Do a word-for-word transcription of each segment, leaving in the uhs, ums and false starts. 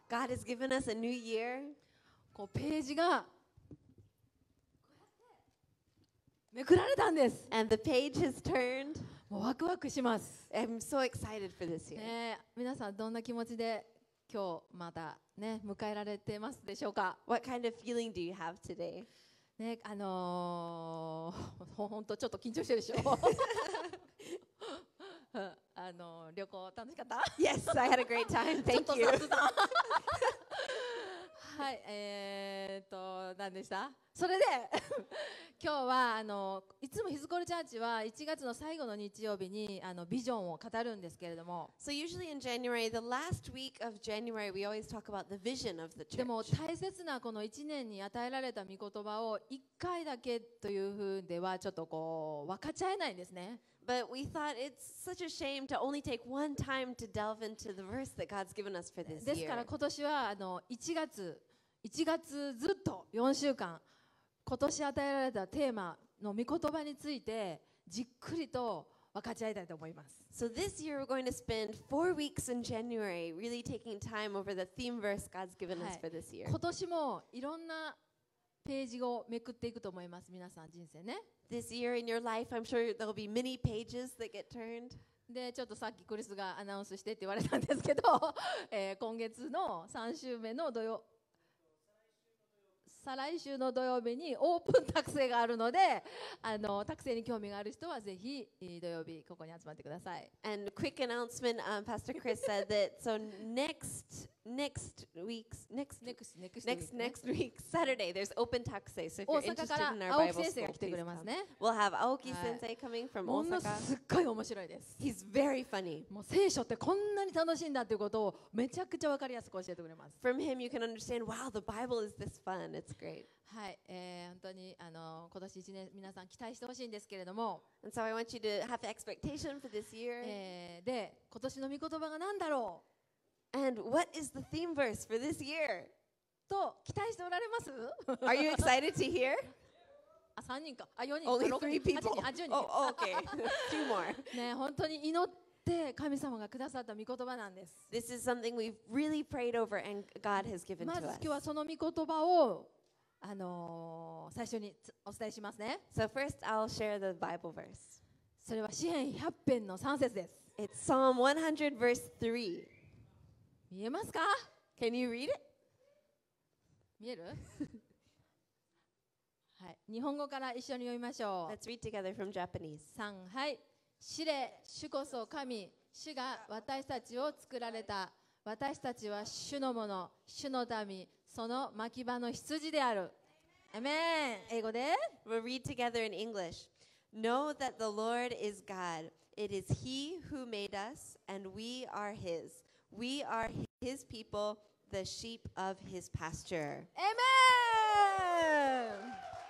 God has given us a new year. こうページがめくられたんです。 And the page has turned. もうワクワクします。 I'm so excited for this year. ね、皆さんどんな気持ちで今日またね迎えられてますでしょうか。 What kind of feeling do you have today? ね、あのー、ほんとちょっと緊張してるでしょ。あのー、旅行楽しかった？ Yes, I had a great time. ちょっ Thank と you. 雑談。はい、えー、っと何でした？それで今日はあのいつもヒズコールチャーチはいちがつの最後の日曜日にあのビジョンを語るんですけれども、 So usually in January, the last week of January, we always talk about the vision of the でも church. 大切なこのいちねんに与えられた御言葉をいっかいだけというふうではちょっとこう分かっちゃえないんですね。 But we thought it's such a shame to only take one time to delve into the verse that God's given us for this ですから year. 今年はあのいちがついちがつずっとよんしゅうかん今年与えられたテーマの御言葉についてじっくりと分かち合いたいと思います。 So this year we're going to spend four weeks in January really taking time over the theme verse God's given us はい for this year. 今年もいろんなページをめくっていくと思います。皆さん人生ね。 This year in your life, I'm sure there'll be many pages that get turned. でちょっとさっきクリスがアナウンスしてって言われたんですけど、えー今月のさん週目の土曜再来週の土曜日にオープン託成があるので、あの託成に興味がある人はぜひえー土曜日ここに集まってください。 And quick announcement, um, Pastor Chris said that so next next week's next next next next week ね next week Saturday there's open taxi. So if 大 you're 阪か interested ら in our 青木 Bible 先生 school, が来て please くれます come. ね。 We'll have Aoki はい。 Sensei coming from もの Osaka. すっごい面白いです。 He's very funny. もう聖書ってこんなに楽しいんだということをめちゃくちゃ分かりやすく教えてくれます。 From him, you can understand. Wow, the Bible is this fun. It's great. はい、えー、本当にあの今年いちねん皆さん期待してほしいんですけれども、 And so I want you to have expectation for this year. えー、で今年の御言葉が何だろ And what is the theme verse for this year? うと期待しておられます？ Are you excited to hear? あさんにんか、あよにん、 Only あろくに three ん、はち people. にん、あじゅうにん。 Oh, okay. Two more. ね、本当に祈って神様がくださった御言葉なんです。 This is something we've really prayed over and God has given ま to ず us. 今日はその御言葉をあのー最初につお伝えしますね。 So first, I'll share the Bible verse. それは詩編ひゃっ編のさん節です。 It's Psalm one hundred, verse three. 見えますか？ Can you read it? 見える？はい、日本語から一緒に読みましょう。 Let's read together from Japanese. さん、はい。主れ、主こそ神、主が私たちを作られた。私たちは主のもの、主の民、その牧場の羊である。アメン。英語で。 We'll read together in English. Know that the Lord is God. It is He who made us, and we are His. We are His people, the sheep of His pasture. アメン。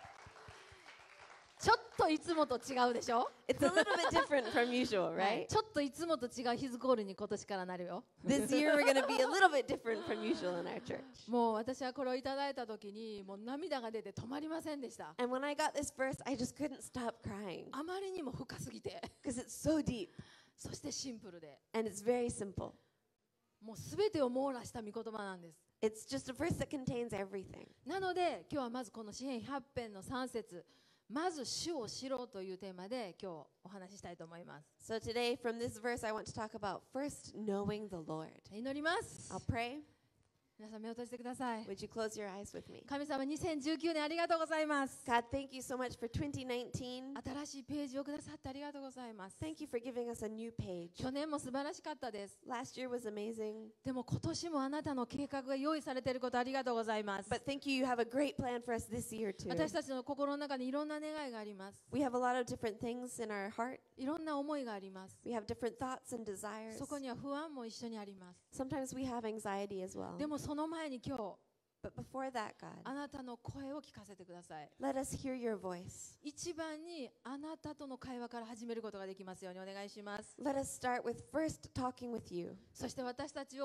ちょっといつもと違うでしょ？ It's a little bit different from usual, はい right? ちょっといつもと違うヒズコールに今年からなるよ。 This year we're going to be a little bit different from usual in our church. もう私はこれをいただいたときにもう涙が出て止まりませんでした。 And when I got this verse, I just couldn't stop crying あまりにも深すぎて、 because it's so deep そしてシンプルで、 and it's very simple. もうすべてを網羅した御言葉なんです。 It's just a verse that contains everything. なので今日はまずこの詩編ひゃっ編のさん節、まず主を知ろうというテーマで今日お話ししたいと思います。 So today, from this verse, I want to talk about first knowing the Lord. 祈ります。 I'll pray. 皆さん目を閉じてください。 Would you close your eyes with me? 神様にせんじゅうきゅうねんありがとうございます。 God, thank you so much for twenty nineteen. 新しいページをくださってありがとうございます。 Thank you for giving us a new page. 去年も素晴らしかったです。 Last year was amazing. でも今年もあなたの計画が用意されていることありがとうございます。 But thank you, you have a great plan for us this year too. 私たちの心の中にいろんな願いがあります。 We have a lot of different things in our heart. いろんな思いがあります。 We have different thoughts and desires. そこには不安も一緒にあります。 Sometimes we have anxiety as well. でもその前に今日、 But before that, God, あなたの声を聞かせてください。 let us hear your voice. 一番にあなたとの会話から始めることができますようにお願いします。 Let us start with first talking with you. そして私たちを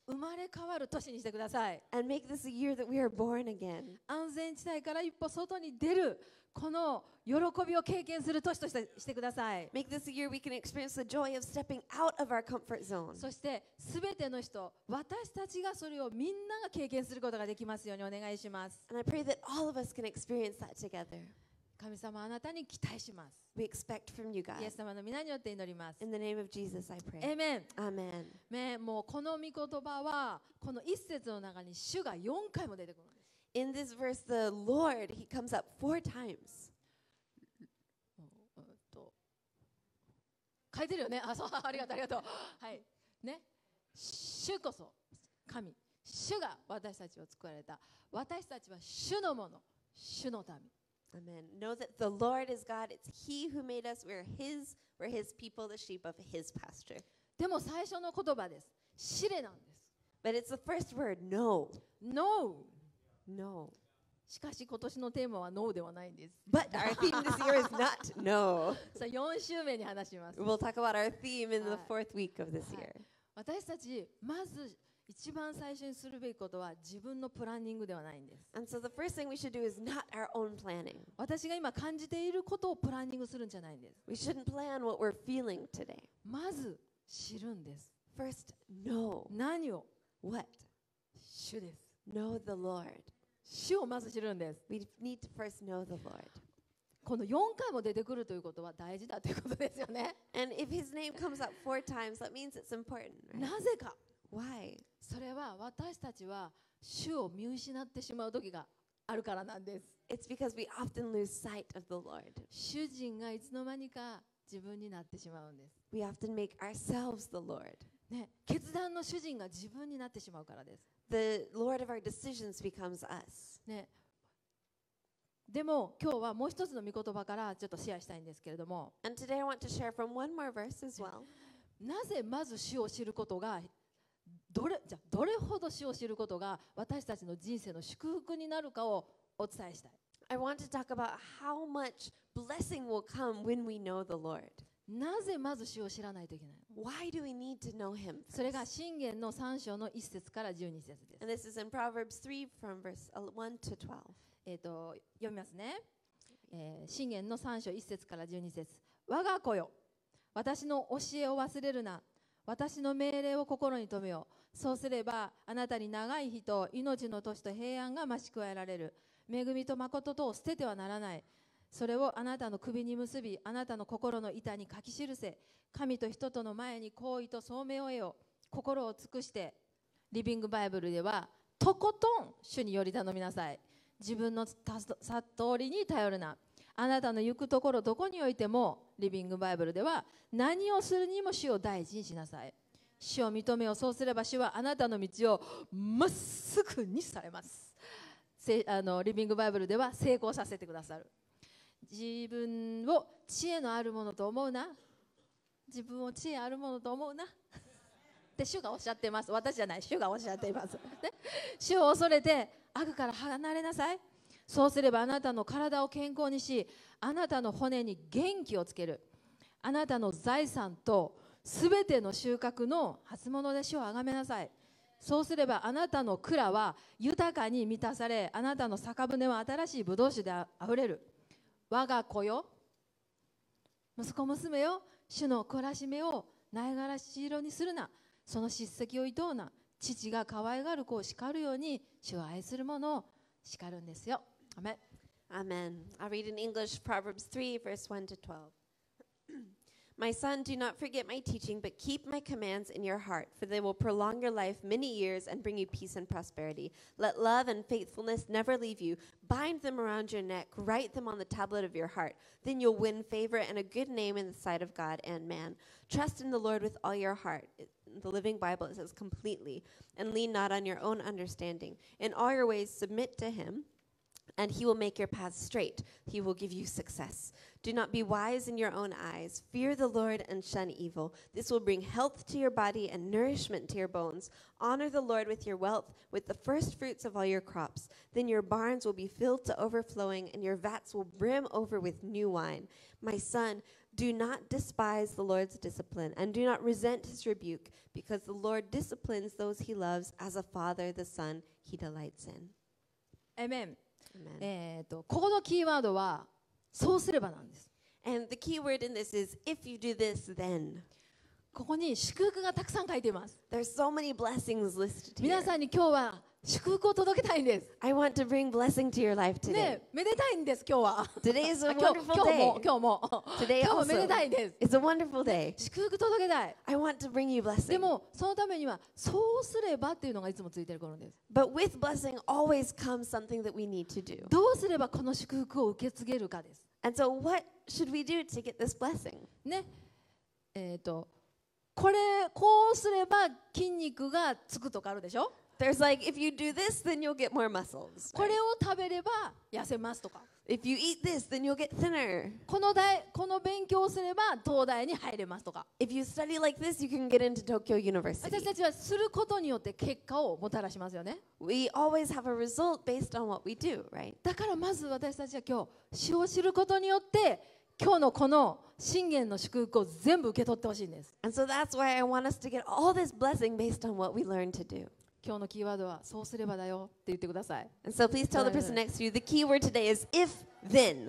生まれ変わる年にしてください。 and make this a year that we are born again. 安全地帯から一歩外に出るこの喜びを経験する年としてしてください。 Make this a year we can experience the joy of stepping out of our comfort zone. そしてすべての人、私たちがそれをみんなが経験することができますようにお願いします。 And I pray that all of us can experience that together. 神様、あなたに期待します。 We expect from you, God. イエス様の皆によって祈ります。 In the name of Jesus, I pray. エーメン。 Amen. ね、もうこの御言葉はこの一節の中に主がよんかいも出てくるんです。 In this verse, the Lord, he comes up four times. うんと書いてるよね。あ、そう、ありがとうありがとう。はい。ね。主こそ神。主が私たちを作られた。私たちは主のもの。主の民。 Amen. Know that the Lord is God. It's he who made us. We're his. We're his people, the sheep of his pasture. でも最初の言葉です。試練なんです。 But it's the first word, no. No。 No. しかし今年のテーマは No ではないんです。 But our theme this year is not no. さあよん週目に話します。 We'll talk about our theme in the Hi. fourth week of this Hi. year. 私たちまず一番最初にするべきことは自分のプランニングではないんです。 And so the first thing we should do is not our own planning. 私が今感じていることをプランニングするんじゃないんです。 We shouldn't plan what we're feeling today. まず知るんです。 First, know. 何を？ What? 主です。 Know the Lord. 主をまず知るんです。 We need to first know the Lord. このよんかいも出てくるということは大事だということですよね。 And if his name comes up four times, that means it's important, right? なぜか。 Why? それは私たちは主を見失ってしまう時があるからなんです。 It's because we often lose sight of the Lord. 主人がいつの間にか自分になってしまうんです。 We often make ourselves the Lord. ね、決断の主人が自分になってしまうからです。 The Lord of our decisions becomes us. ね、でも今日はもう一つの御言葉からちょっとシェアしたいんですけれども、 And today I want to share from one more verse as well. なぜまず主を知ることがどれじゃどれほど主を知ることが私たちの人生の祝福になるかをお伝えしたい。 I want to talk about how much blessing will come when we know the Lord. なぜまず主を知らないといけないの？ Why do we need to know him それ first? が箴言のさん章のいち節からじゅうに節です。 And this is in Proverbs three from verse one to twelve. えー、と読みますね。えー、箴言のさん章いち節からじゅうに節。我が子よ、私の教えを忘れるな。私の命令を心に留めよう。そうすればあなたに長い日と命の年と平安が増し加えられる。恵みと誠とを捨ててはならない。それをあなたの首に結び、あなたの心の板に書き記せ。神と人との前に行為と聡明を得よう。心を尽くして。リビングバイブルではとことん主により頼みなさい。自分の悟りに頼るな。あなたの行くところどこにおいてもリビングバイブルでは何をするにも主を第一にしなさい。主を認めよう。そうすれば主はあなたの道をまっすぐにされます。あのリビングバイブルでは成功させてくださる。自分を知恵のあるものと思うな。自分を知恵あるものと思うなって主がおっしゃっています。私じゃない、主がおっしゃっています、ね、主を恐れて悪から離れなさい。そうすればあなたの体を健康にし、あなたの骨に元気をつける。あなたの財産とすべての収穫の初物で主をあがめなさい。そうすればあなたの蔵は豊かに満たされ、あなたの酒舟は新しいブドウ酒であふれる。我が子よ、息子娘よ、主の懲らしめをないがらし色にするな。その叱責を厭うな。父が可愛がる子を叱るように主を愛する者を叱るんですよ。アメン。 Amen. I'll read in English Proverbs three, verse one to twelve. My son, do not forget my teaching, but keep my commands in your heart, for they will prolong your life many years and bring you peace and prosperity. Let love and faithfulness never leave you. Bind them around your neck. Write them on the tablet of your heart. Then you'll win favor and a good name in the sight of God and man. Trust in the Lord with all your heart. In the Living Bible, it says completely. And lean not on your own understanding. In all your ways, submit to him, and he will make your paths straight. He will give you success. Do not be wise in your own eyes. Fear the Lord and shun evil. This will bring health to your body and nourishment to your bones. Honor the Lord with your wealth, with the first fruits of all your crops. Then your barns will be filled to overflowing, and your vats will brim over with new wine. My son, Do not despise the Lord's discipline, and do not resent his rebuke, because the Lord disciplines those he loves as a father the son he delights in. エメン。 Amen. えっとここのキーワードはそうすればなんです。 And the key word in this is, if you do this, then. ここに祝福がたくさん書いています。 There's so many blessings listed 皆 here. さんに今日は祝福を届けたいんです。 I want to bring blessing to your life today. ね、めでたいんです今日は。 Today is a 今日 wonderful 今日も day. 今日も Today 今日もめ also. でたいです。 It's a wonderful day. 祝福届けたい。 I want to bring you で blessing. もそのためにはそうすればっていうのがいつもついてる頃です。 But with blessing always comes something that we need to do. どうすればこの祝福を受け継げるかです。 And so what should we do to get this blessing? ね、えっ、とこれこうすれば筋肉がつくとかあるでしょ。 There's like, if you do this, then you'll get more muscles. こ right? れを食べれば痩せますとか。 If you eat this, then you'll get thinner. この大この勉強をすれば東大に入れますとか。 If you study like this, you can get into Tokyo 私 University. たちはすることによって結果をもたらしますよね。 We always have a result based on what we do, right? だからまず私たちは今日主を知ることによって今日のこの信玄の祝福を全部受け取ってほしいんです。 And so that's why I want us to get all this blessing based on what we learn to do. 今日のキーワードはそうすればだよって言ってください。 And so please tell the person next to you, the key word today is if then.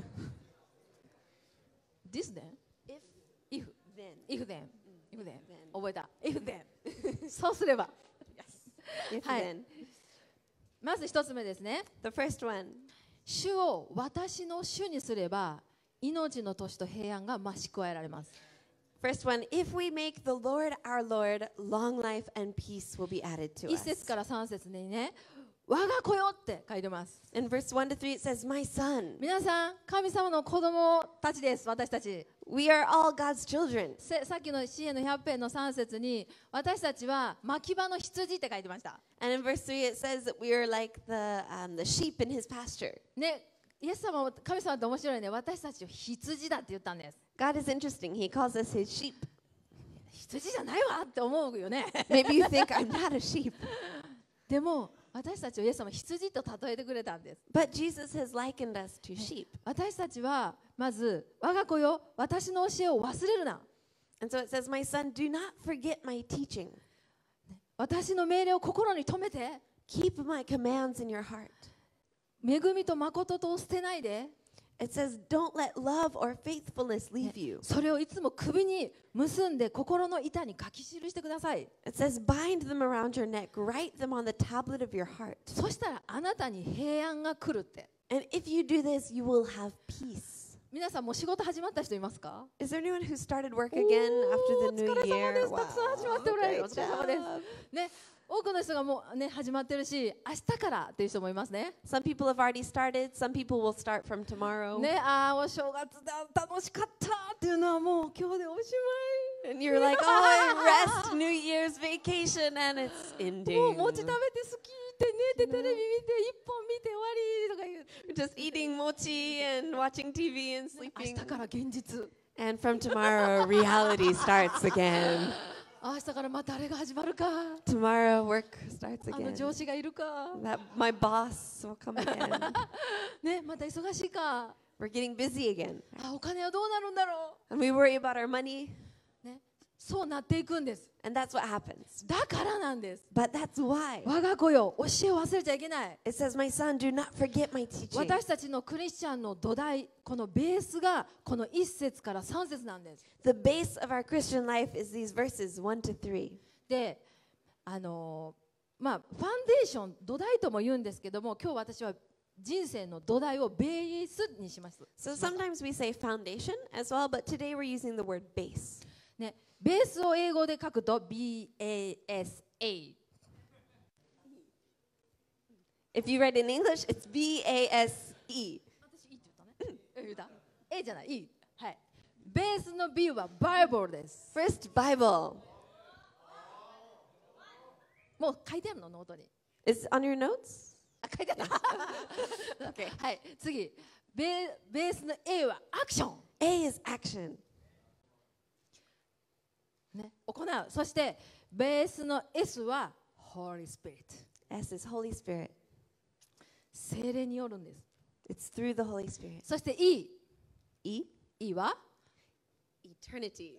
This then? If If then. If then If then Then. 覚えた If then そうすれば If はい then. まず一つ目ですね。 The first one. 主を私の主にすれば命の年と平安が増し加えられます。 First one, if we make the Lord our Lord, long life and peace will be added to 一 us. 節から三節にね、我が子よって書いてます。 In verse one to three, it says, My son. 皆さん、神様の子供たちです、私たち。 We are all God's children. せさっきの詩篇のひゃく編のさん節に、私たちは牧場の羊って書いてました。 And in verse three, it says that we are like the, um, the sheep in his pasture. ね、イエス様も神様って面白いね、私たちを羊だって言ったんです。 God is interesting. He calls us his sheep. 羊じゃないわって思うよね。 Maybe you think I'm not a sheep. でも、私たちをイエス様は羊と例えてくれたんです。 But Jesus has likened us to sheep. 私たちはまず我が子よ私の教えを忘れるな And so it says, My son, do not forget my teaching. 私の命令を心に留めて Keep my commands in your heart. 恵みと誠とを捨てないで It says, Don't let love or faithfulness leave you. それをいつも首に結んで心の板に書き記してください It says, Bind them around your neck, write them on the tablet of your heart. そしたらあなたに平安が来るって And if you do this, you will have peace. 皆さんもう仕事始まった人いますか Is there anyone who started work again after the お new 疲れ様で year? すたくさん始まっておられる Great お疲れ様です job. ね多くの人がもうね始まってるし明日からっていう人もいますね Some people have already started. Some people will start from tomorrow. ねああお正月だ楽しかったっていうのはもう今日でおし And you're like, oh, I rest, New Year's vacation, and it's まい ending. もう餅食べて好きって寝てテレビ見て一本見て終わりとか言う Just eating mochi and watching T V and 明 sleeping. 日から現実 And from tomorrow, reality starts again. 明日からまたあれが始まるか Tomorrow, work starts あの again. 上司がいるか That my boss will come again. ねまた忙しいか We're getting busy again. あお金はどうなるんだろ And we worry about our money. うねそうなっていくんです And that's what happens. だからなんです But that's why. 我が子よ教えを忘れちゃいけない It says, My son, do not forget my teaching. 私たちのクリスチャンの土台このベースがこの一節から三節なんです The base of our Christian life is these verses one to three. であのーまあファンデーション土台とも言うんですけども今日私は人生の土台をベースにします So sometimes we say foundation as well, but today we're using the word base. ねベースを英語で書くと ビー エー エス エー If you write in English, it's B A S E. 私いいって言ったねえ言った A じゃないいいはいベースの B はバイブルです First Bible. もう書いてあるのノートに Is on your notes? あ書いてあった OK はい次ベベースの A はアクション A is action. ね、行うそしてベースの S は Holy Spirit S is Holy Spirit. 聖霊によるんです It's through the Holy Spirit. そして E E? E は eternity.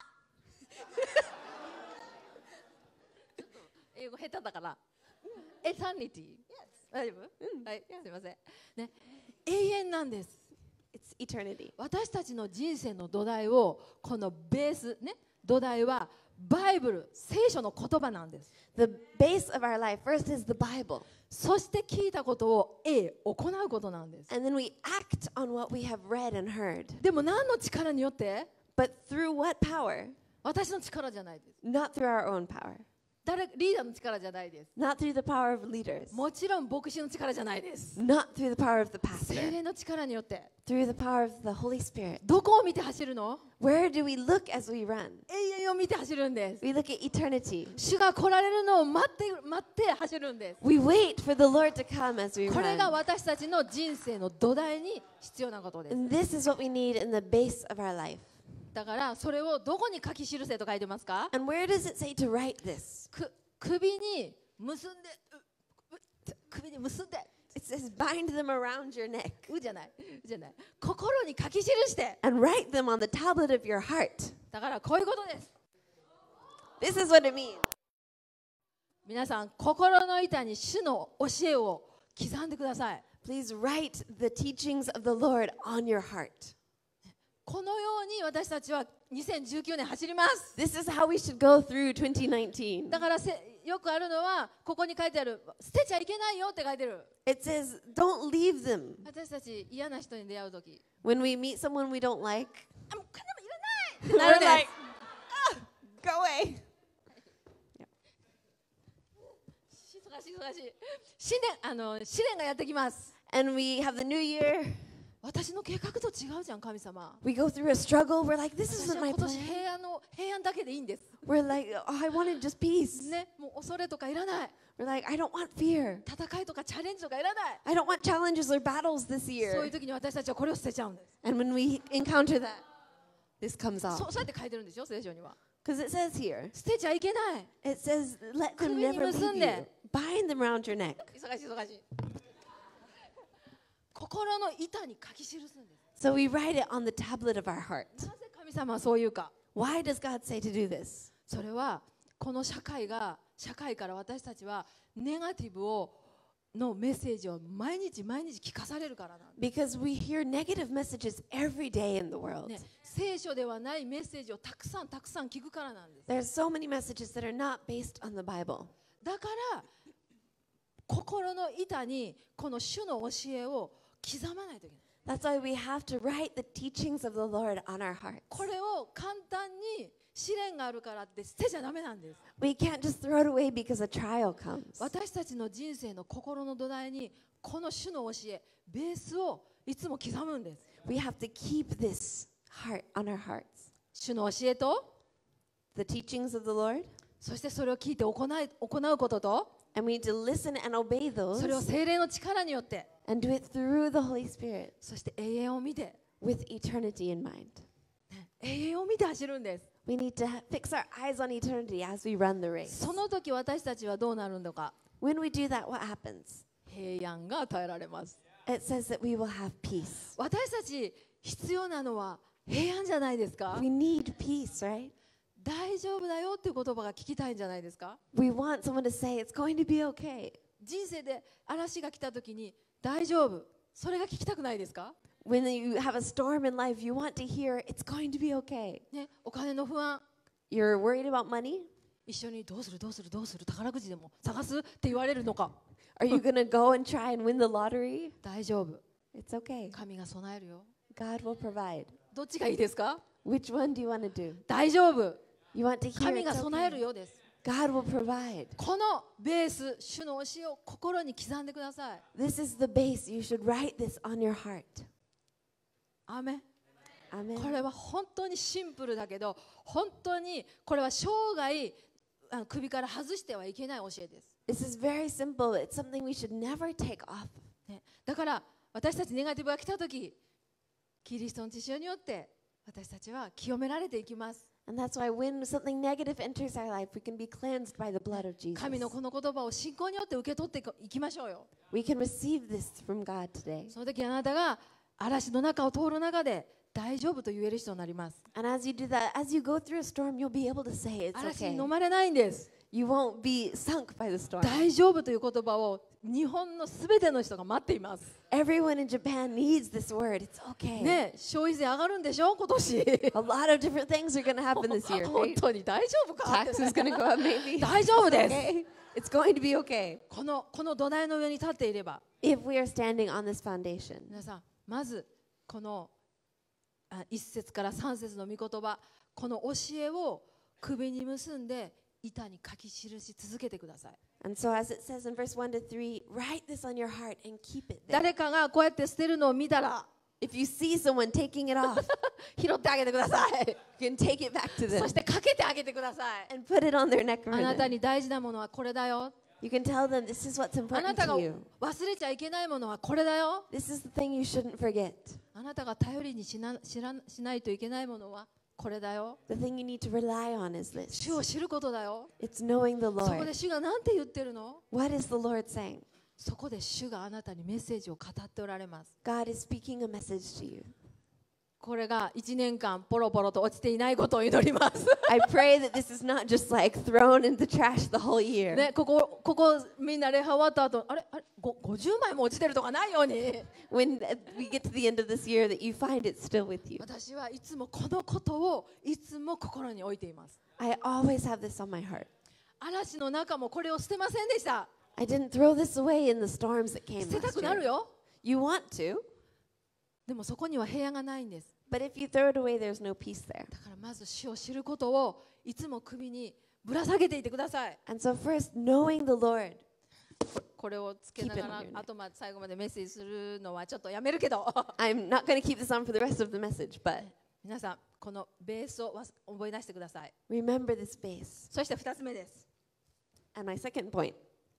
英語下手だからエタニティ大丈夫、はいすいませんね永遠なんです It's eternity. 私たちの人生の土台をこのベースね土台はバイブル聖書の言葉なんです The base of our life first is the Bible. そして聞いたことを A 行うことなんです And then we act on what we have read and heard. でも何の力によって But through what power? 私の力じゃないです Not through our own power. 誰リーダーの力じゃないです Not through the power of leaders. もちろん牧師の力じゃないです Not through the power of the 聖 pastor. 霊の力によって Through the power of the Holy Spirit. どこを見て走るの Where do we look as we run? 永遠を見て走るんです We look at eternity. 主が来られるのを待って待って走るんです We wait for the Lord to come as we これが run. 私たちの人生の土台に必要なことです And this is what we need in the base of our life. だからそれをどこに書き記せと書いてますか And where does it say to write this? く首に結んでうう首に結んで It says bind them around your neck うじゃないうじゃない心に書き記して and write them on the tablet of your heart. だからこういうことです This is what it means. 皆さん心の板に主の教えを刻んでください Please write the teachings of the Lord on your heart. このように私たちはにせんじゅうきゅうねん走ります This is how we should go through twenty nineteen. だからせよくあるのはここに書いてある捨てちゃいけないよって書いてる It says, don't leave them. 私たち嫌な人に出会うとき When we meet someone we don't like, あもうこんなもんいらないってな we're るんで like, ah, go away. す忙しい忙しい試練あの試練がやってきます And we have the new year. 私の計画と違うじゃん神様 We go through a struggle. We're like, this 私 isn't は my 今年 plan. 平安の平安だけでいいんです We're like, oh, I wanted just peace. ねもう恐れとかいらない We're like, I don't want fear. 戦いとかチャレンジとかいらない I don't want challenges or battles this そういう year. 時に私たちはこれを捨てちゃうんです And when we encounter that, this comes そ off. そうやって書いてるんでしょ聖書には Because it says here, 捨てちゃいけない it says, let them 首に never 結ん leave で you. Bind them around your neck. 忙しい忙しい心の板に書き記すんです So we write it on the tablet of our heart. なぜ神様はそう言うか Why does God say to do this? それはこの社会が社会から私たちはネガティブをのメッセージを毎日毎日聞かされるからなんで Because we hear negative messages every day in the world. す、ね、聖書ではないメッセージをたくさんたくさん聞くからなんです There's so many messages that are not based on the Bible. だから心の板にこの主の教えを刻まないといけない That's why we have to write the teachings of the Lord on our hearts. これを簡単に試練があるからって捨てちゃダメなんです We can't just throw it away because a trial comes. 私たちの人生の心の土台にこの主の教えベースをいつも刻むんです We have to keep this heart on our hearts. 主の教えと The teachings of the Lord. そしてそれを聞いて行い行うことと And we need to listen and obey それを those 聖霊の力によって and do it through the Holy Spirit そして永遠を見て with eternity in mind. 永遠を見て走るんです We need to fix our eyes on eternity as we run the race. その時私たちはどうなるのか When we do that, what happens? 平安が与えられます It says that we will have peace. 私たち必要なのは平安じゃないですか We need peace, right? 大丈夫だよっていう言葉が聞きたいんじゃないですか We want someone to say, it's going to be okay. 人生で嵐が来た時に大丈夫それが聞きたくないですか When you have a storm in life, you want to hear, it's going to be okay. ね、お金の不安 You're worried about money? 一緒にどうするどうするどうする宝くじでも探すって言われるのか Are you going to go and try and win the lottery? 大丈夫 It's okay. 神が備えるよ God will provide. どっちがいいですか Which one do you want to do? 大丈夫 You want to hear 神 it's が備え okay. るようです God will provide. このベース主の教えを心に刻んでください This is the base. You should write this on your heart. アーメン Amen. これは本当にシンプルだけど本当にこれは生涯あの首から外してはいけない教えです、 This is very simple. It's something we should never take off. ね、だから私たちネガティブが来た時キリストの血潮によって私たちは清められていきます And that's why when something negative enters our life, we can be cleansed by the blood of Jesus. 神のこの言葉を信仰によって受け取っていきましょうよ We can receive this from God today. その時あなたが嵐の中を通る中で大丈夫と言える人になります。 And as you do that, as you go through a storm, you'll be able to say it's 嵐 okay. に飲まれないんです。 You won't be sunk by the storm. 大丈夫という言葉を日本のすべての人が待っています。 Everyone in Japan needs this word. It's okay. ね、消費税上がるんでしょ今年。 A lot of different things are going to happen this year. 本 Right? 当に大丈夫か？ Tax is going to go up maybe. 大丈夫です。 Okay? It's going to be okay. このこの土台の上に立っていれば、 If we are standing on this foundation. 皆さんまずこのあ一節から三節の御言葉、この教えを首に結んで板に書き記し続けてください。 And so as it says in verse one to three, write this on your heart and keep it there. 誰かがこうやって捨てるのを見たら If you see someone taking it off, 拾ってあげてください。 you can take it back to そ them してかけてあげてください。 and put it on their neck for あなた them. に大事なものはこれだよ。 You can tell them this is what's あな important たが to you. 忘れちゃいけないものはこれだよ。 This is the thing you shouldn't forget. あなたが頼りにしな知らしないといけないものはこれだよ。 The thing you need to rely on is this. 主を知ることだよ。 It's knowing the そこ Lord. で主が何て言ってるの？ What is the Lord saying? そこで主があなたにメッセージを語っておられます。 God is speaking a message to you. これがいちねんかんポロポロと落ちていないことを祈ります。 I pray that this is not just like thrown in the trash the whole year. ね、ここここみんな礼拝終わった後、あれあれごごじゅうまいも落ちてるとかないように。 When we get to the end of this year, that you find it still with you. 私はいつもこのことをいつも心に置いています。 I always have this on my heart. 嵐の中もこれを捨てませんでした。 I didn't throw this away in the storms that came 捨てた last くなる year. よ。 You want to, でもそこには平安がないんです。 but if you throw it away, there's no peace there. だからまず主を知ることをいつも首にぶら下げていてください。 And so first, knowing the Lord. これをつけなが Keep it ら on your neck. 後まで最後までメッセージするのはちょっとやめるけど I'm not going to keep this on for the rest of the message, but 皆さんこのベースをわす覚え出してください。 remember this base. そしてふたつめです。 And my second point.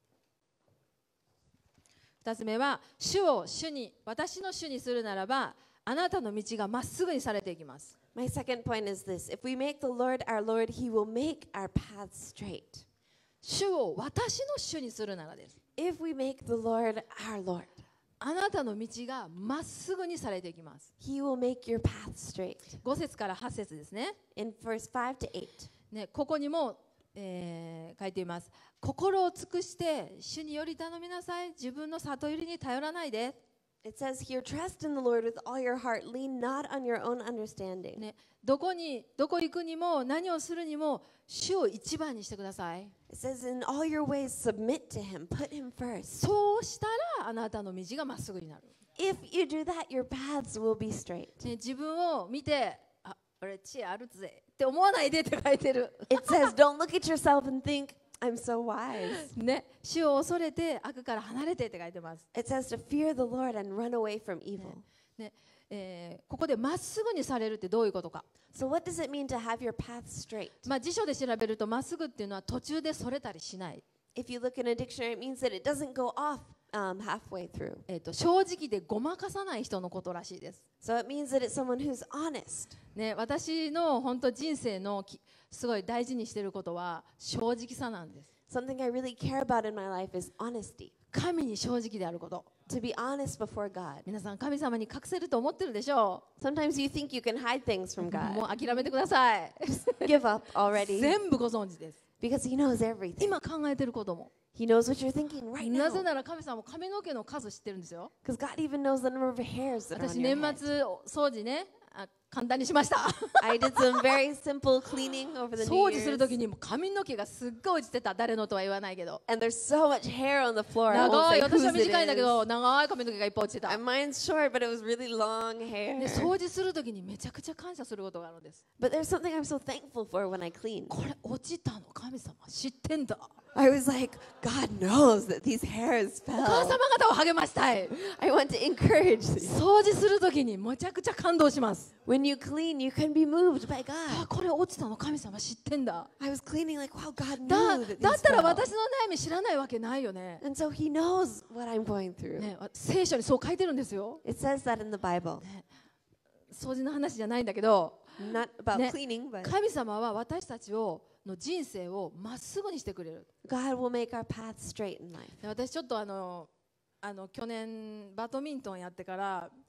ふたつめは主を主に私の主にするならばあなたの道がまっすぐにされていきます。 My second point is this. If we make the Lord our Lord, he will make our paths straight. 主を私の主にするならです。 If we make the Lord our Lord, あなたの道がまっすぐにされていきます。 he will make your path straight. ご節からはち節ですね。 In verse five to eight. ね、ここにも、えー書いています。心を尽くして主により頼みなさい。自分の里寄りに頼らないで。 It says here, trust in the Lord with all your heart. Lean not on your own understanding. ね、どこにどこ行くにも何をするにも主を一番にしてください。 It says, in all your ways, submit to him. Put him first. そうしたらあなたの道がまっすぐになる。 If you do that, your paths will be straight. ね、自分を見て、あ、俺知恵あるぜって思わないでって書いてる。 It says, don't look at yourself and think, I'm so wise. ね、主を恐れて悪から離れてって書いてます。 It says to fear the Lord and run away from evil. ねえーここでまっすぐにされるってどういうことか。 So what does it mean to have your path straight? まあ、辞書で調べるとまっすぐっていうのは途中でそれたりしない。 If you look in a dictionary, it means that it doesn't go off um, halfway through. えー、と正直でごまかさない人のことらしいです。 So it means that it's someone who's honest. ね、私の本当人生のきすごい大事にしていることは正直さなんです。 Something I really care about in my life is honesty. 神に正直であること。 To be honest before God. 皆さん神様に隠せると思ってるでしょ Sometimes you think you can hide things from う。も God. う諦めてください。 Give up already 全部ご存知です。 because He knows everything. 今考えてることも。 He knows what you're thinking right なぜ now. なら神様も髪の毛の数知ってるんですよ。 Because God even knows the number of hairs that are 私 on your 年 head. 末掃除ね、あ簡単にしました。 I did some very simple cleaning over the New 掃除する Year's. ときにもう髪の毛がすっごい落ちてた。誰のとは言わないけど。 And there's so much hair on the floor. I won't 長 say い、私 whose は it 短いんだけ is. ど、長い髪の毛がいっぱい落ちてた。 And mine's short, but it was really long hair. で、掃除するときにめちゃくちゃ感謝することがあるんです。 But there's something I'm so thankful for when I clean. これ落ちたの神様知ってんだ。 I was like, God knows that these hairs お母 fell. 様方を励ましたい。 I want to encourage you. 掃除するときにめちゃくちゃ感動します。 When you clean, you can be moved by あ、 God. これ落ちたの神様知ってんだ。 I was cleaning like, wow, God だ knew that だ these ったら fell. 私の悩み知らないわけないよね。 And so He knows what I'm going through. ね、聖書にそう書いてるんですよ。 It says that in the Bible. 掃除の話じゃないんだけど、 Not about ね cleaning, but 神様は私たちをの人生をまっすぐにしてくれる。 God will make our path straight in life. で私ちょっとあのあの去年バドミントンやってから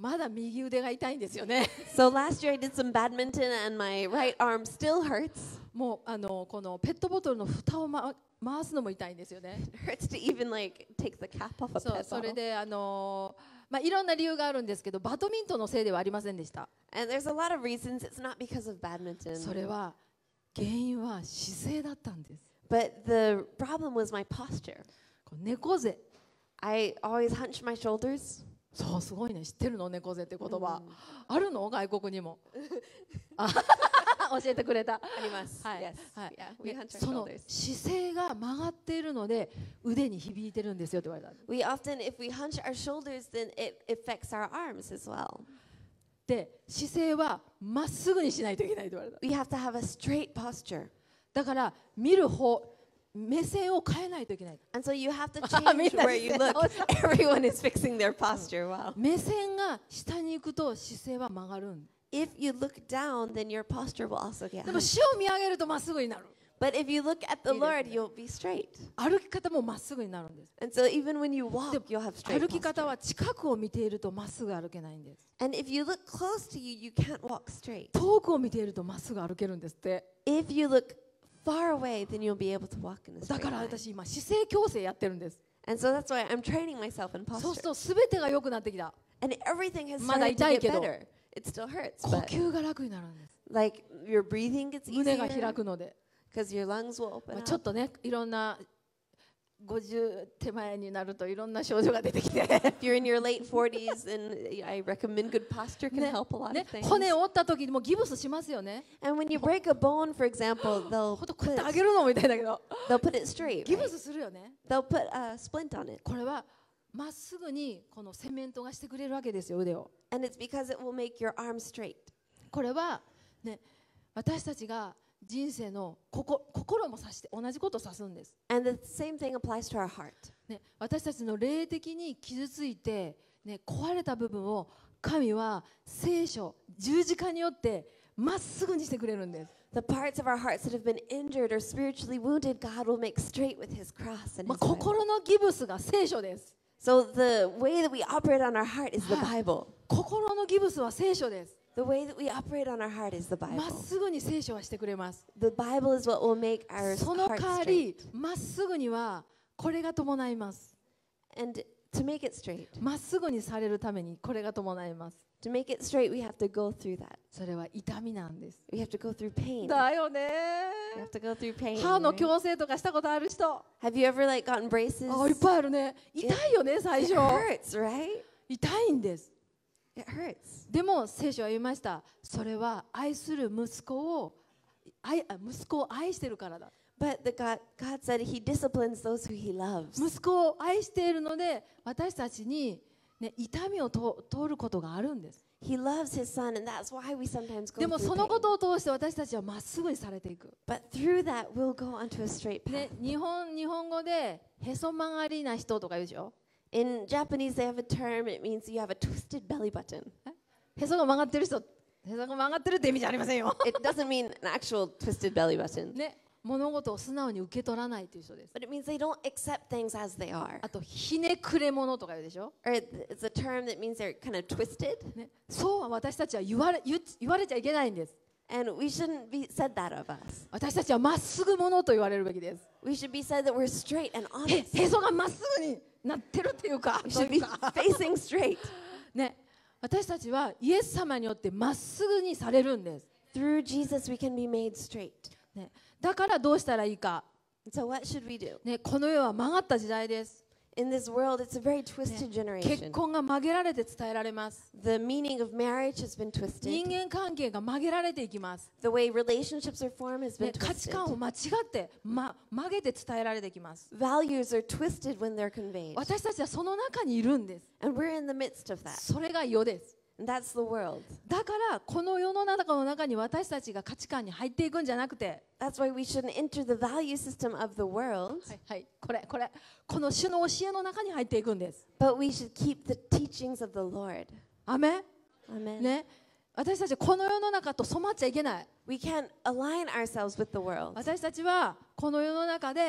まだ右腕が痛いんですよね。 So last year I did some badminton and my right arm still hurts. もうあのこのペットボトルの蓋を、ま、回すのも痛いんですよね。 It hurts to even like take the cap off a そう pet それ bottle. であの、まあ、いろんな理由があるんですけど、バドミントンのせいではありませんでした。 And there's a lot of reasons. It's not because of badminton. それは原因は姿勢だったんです。 But the problem was my posture. こう猫背。 I always hunch my shoulders. そうすごいね、知ってるの猫背って言葉、あるの外国にもあ教えてくれた。 あります。 はい、 Yes. はい、 Yeah, we ね hunch our その shoulders. 姿勢が曲がっているので腕に響いてるんですよって言われた。 We often, if we hunch our shoulders, then it affects our arms as well. で姿勢はまっすぐにしないといけないと言われた。 We have to have a straight posture. だから見る方目線を変えないといけない。 And so you have to あ、みん change な where you look. Everyone is fixing their posture. Wow. 目線が下に行くと姿勢は曲がるん。 If you look down, then your posture will also get でも hunched. 主を見上げるとまっすぐになる。 But if you look at the いいですね。 Lord, you'll be straight. 歩き方もまっすぐになるんです。 And so even when you walk, you'll have straight 歩き posture. 方は近くを見ているとまっすぐ歩けないんです。 And if you look close to you, you can't walk straight. 遠くを見ているとまっすぐ歩けるんですって。 If you look far away, then you'll be able to walk in a だ straight から line. 私今姿勢矯正やってるんです。 And so that's why I'm training myself in そう posture. すると全てが良くなってきた。 And everything has まだ started 痛 to い get けど。 better. It still hurts, 呼 but 吸が楽になるんです。 like your breathing gets 胸が easier 開くので、 because your lungs will open まあ、ちょっ up. とねいろんなごじゅう手前になるといろんな症状が出てきて If you're in your late forties, then I recommend good posture can ね help a lot ね of things. 骨を折った時にもギブスしますよね。 And when you break a bone, for example, they'll ほんとこう put やって it, あげるのみたいだけど they'll put it straight. ギブ Right? スするよね。 They'll put a splint on it. これはまっすぐにこのセメントがしてくれるわけですよ、腕を。 And it's because it will make your arms straight. これは、ね、私たちが人生の心心も指して同じことを指すんです、 And the same thing applies to our heart. ね、私たちの霊的に傷ついて、ね、壊れた部分を神は聖書十字架によってまっすぐにしてくれるんです。 The parts of our hearts that have been injured or spiritually wounded, God will make straight with His cross and まあ、 His Bible. 心のギブスが聖書です。 So the way that we operate on our heart is the Bible. 心のギブスは聖書です。 The way that we operate on our heart is the まっ Bible. すぐに聖書はしてくれます。 The Bible is what will make our その heart 代わ straight. りまっすぐにはこれが伴います。 And to make it straight, まっすぐにされるためにこれが伴います。 to make it straight, we have to go through that. それは痛みなんです。 We have to go through pain. だよね。 We have to go through pain. 歯の right? 矯正とかしたことある人、 Have you ever like gotten braces? あ、いっぱいあるね。痛いよね、最 It 初。 hurts, right? 痛いんです。 It hurts. でも聖書は言いました。それは愛する息子を愛あ息子を愛してるからだ。 But the God, God said He disciplines those who He loves. 息子を愛しているので私たちに、ね、痛みをと通ることがあるんです。 He loves His Son, and that's why we sometimes go でも through その pain. ことを通して私たちはまっすぐにされていく。 But through that, we'll go onto a straight path. ね、日本日本語でへそ曲がりな人とか言うでしょ。 In Japanese, they have a term. It means you have a twisted belly button. へそが曲がってる人、へそが曲がってるって意味じゃありませんよ。 It doesn't mean an actual twisted belly button, ね、物事を素直に受け取らないという人です。 but it means they don't accept things as they are. あとひねくれ者とか言うでしょ。 Or it's a term that means they're kind of twisted, ね、そうは私たちは言われ言言われちゃいけないんです。 and we shouldn't be said that of us. 私たちはまっすぐ者と言われるべきです。 We should be said that we're straight and へ honest. へそがまっすぐになってるっていうか、 We そう should い be うか facing straight. ね、私たちはイエス様によってまっすぐにされるんです。 Through Jesus, we can be made straight. ね、だからどうしたらいいか、 So what should we do? ね、この世は曲がった時代です。 In this world, it's a very twisted 結 generation. 婚が曲げられて伝えられます。 The meaning of marriage has been 人 twisted. 間関係が曲げられていきます。 The way relationships are formed has ね been、 価値 twisted. 観を間違って、ま、曲げて伝えられていきます。 Values are twisted when they're conveyed. 私たちはその中にいるんです。 And we're in the midst of that. それが世です。 And that's the world. だからこの世の中の中に私たちが価値観に入っていくんじゃなくて、 That's why we shouldn't enter the value system of the world, はいはい、これこれこの主の教えの中に入っていくんです。 but we should keep the teachings of the Lord. アメン Amen. ね、私たちはこの世の中と染まっちゃいけない。 We can't align ourselves with the world. 私たちはこの世の中で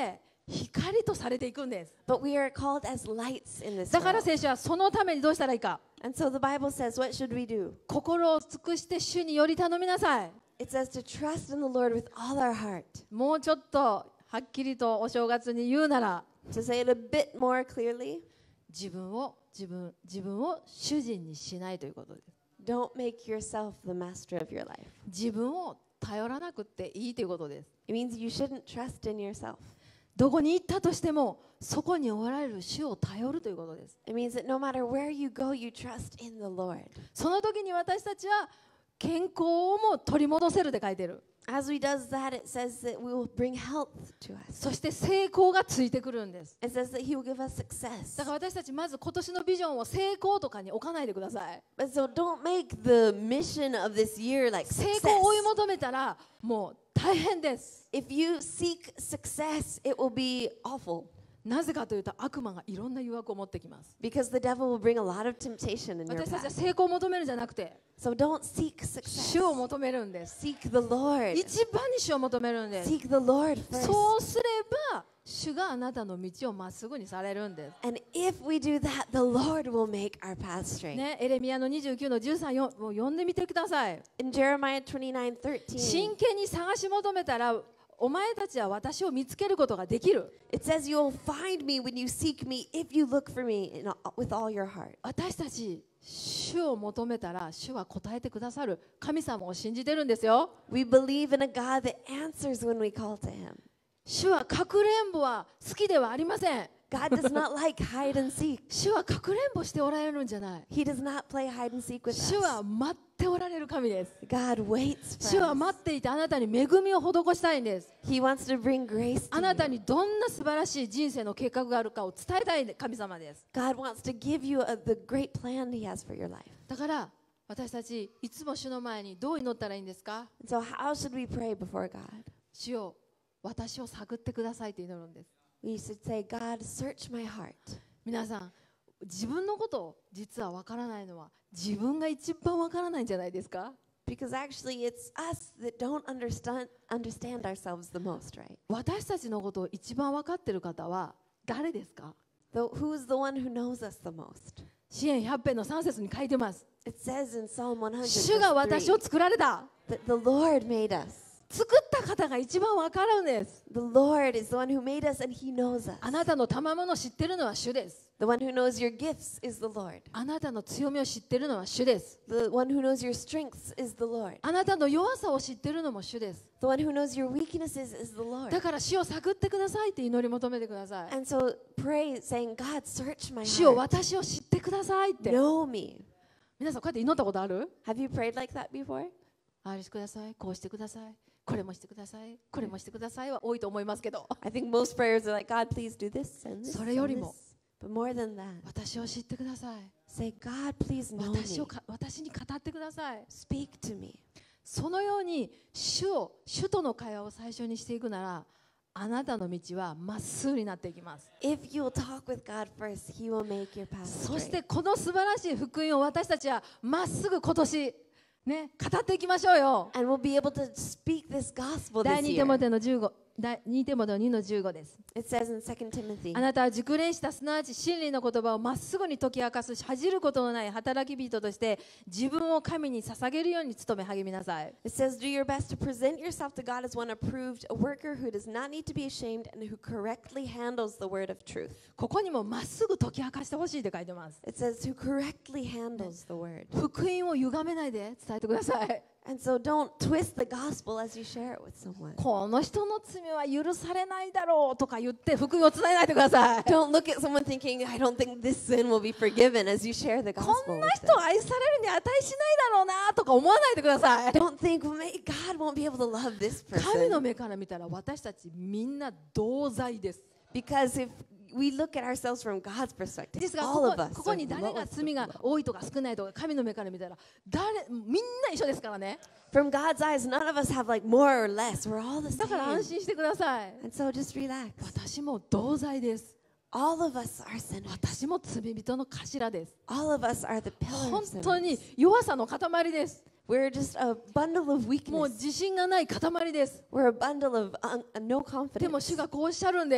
光とされていくんです。 But we are called as lights in this だから world. 聖書はそのためにどうしたらいいか。 And so the Bible says, what should we do? 心を尽くして主により頼みなさい。 It says to trust in the Lord with all our heart. もうちょっとはっきりとお正月に言うなら、 To say it a bit more clearly, 自分を自分自分を主人にしないということです。 don't make yourself the master of your life. 自分を頼らなくていいということです。 It means you shouldn't trust in yourself. どこに行ったとしてもそこにおられる主を頼るということです。 It means that no matter where you go, you trust in the Lord. その時に私たちは健康をも取り戻せるって書いてる。 As we does that, it says that we will bring health to us. そして成功がついてくるんです。 It says that He will give us success. だから私たちまず今年のビジョンを成功とかに置かないでください。 But so don't make the mission of this year like 成 success. 功を追い求めたらもう大変です。 If you seek success, it will be awful なぜかというと悪魔がいろんな誘惑を持ってきます。 because the devil will bring a lot of temptation in your 私たちは path. 成功を求めるんじゃなくて So don't seek success. 主を求めるんです。 Seek the Lord. 一番に主を求めるんです。 Seek the Lord first. そうすれば主があなたの道をまっすぐにされるんです。 And if we do that, the Lord will make our path straight. ね、エレミヤのにじゅうきゅうのじゅうさんを読んでみてください。 In Jeremiah twenty-nine thirteen, 真剣に探し求めたらお前たちは私を見つけることができる。 it says you'll find me when you seek me if you look for me in, with all your heart. 私たち主を求めたら主は答えてくださる神様を信じてるんですよ。 We believe in a God that answers when we call to Him. 主はかくれんぼは好きではありません。 God does not like hide and seek. 主はかくれんぼしておられるんじゃない。 He does not play hide and seek with 主 us. は待っておられる神です。 God waits 主 for は us. 待っていてあなたに恵みを施したいんです。 He wants to bring grace あ to なた you. にどんな素晴らしい人生の計画があるかを伝えたい神様です。 God wants to give you a, the great plan He has for your life. だから私たちいつも主の前にどう祈ったらいいんですか。 So how should we pray before God? 主よ私を探ってくださいと祈るんです。 We should say, God, search my heart. 皆さん自分のことを実はわからないのは自分が一番わからないんじゃないですか。 Because actually it's us that don't understand, understand ourselves the most, right? 私たちのことを一番わかっている方は誰ですか。 The, who is the one who knows us the most? 詩篇ひゃっ編のさん節に書いてます。 It says in Psalm one hundred, 主が verse 私を three, 作られた。 that the Lord made us. 作った方が一番わかるんです。 The Lord is the one who made us and He knows us. あなたの賜物を知ってるのは主です。 The one who knows your gifts is the Lord. あなたの強みを知ってるのは主です。 The one who knows your strengths is the Lord. あなたの弱さを知ってるのも主です。 The one who knows your weaknesses is the Lord. だから主を探ってくださいって祈り求めてください。 And so pray saying, God, search my 主よ heart. 私を知ってくださいって。 Know me. 皆さんこうやって祈ったことある？ Have you prayed like that before? あれしてください、こうしてください、これもしてください、これもしてくださいは多いと思いますけど、 I think most prayers are like, God, please do this and this それより and も this. But more than that, 私を知ってください。 say, God, please know 私 me. をか私に語ってください。 Speak to me. そのように主を主との会話を最初にしていくなら、あなたの道はまっすぐになっていきます。 If you'll talk with God first, He will make your path そし straight. てこの素晴らしい福音を私たちはまっすぐ今年ね語っていきましょうよ。 And we'll be able to speak this gospel 第 this 二テモ year. テのじゅうご、第二テモテのにのじゅうごです。 It says in Second Timothy, あなたは熟練したすなわち真理の言葉をまっすぐに解き明かす恥じることのない働き人として自分を神に捧げるように努め励みなさい。 it says, do your best to present yourself to God as one approved, a worker who does not need to be ashamed and who correctly handles the word of truth. ここにもまっすぐ解き明かしてほしいって書いてます。 It says, who correctly handles the word. 福音を歪めないで伝えてください。 And so don't twist the gospel as you share it with someone. この人の罪は許されないだろうとか言って福音を伝えないでください。 Don't look at someone thinking, I don't think this sin will be forgiven as you share the こ gospel ん with な them. 人愛されるに値しないだろうなとか思わないでください。 Don't think, well, maybe God won't be able to love this 神の person. 目から見たら私たちみんな同罪です。 Because if we look at ourselves from God's perspective, ですが all こ of こ us ここ are に誰が lowest 罪 of が the low. 多いとか少ないとか神の目から見たら誰みんな一緒ですからね。 From God's eyes, none of us have like more or less. We're all the だから安 same. 心してください。 And so just relax. 私も同罪です。 All of us are sinners. 私も罪人の頭です。 All of us are the pillar 本 of 当に sinners. 弱さの塊です。 We're just a bundle of もう weakness. 自信がない塊です。 We're a bundle of un- uh, no でも confidence. 主がこうおっしゃるんです。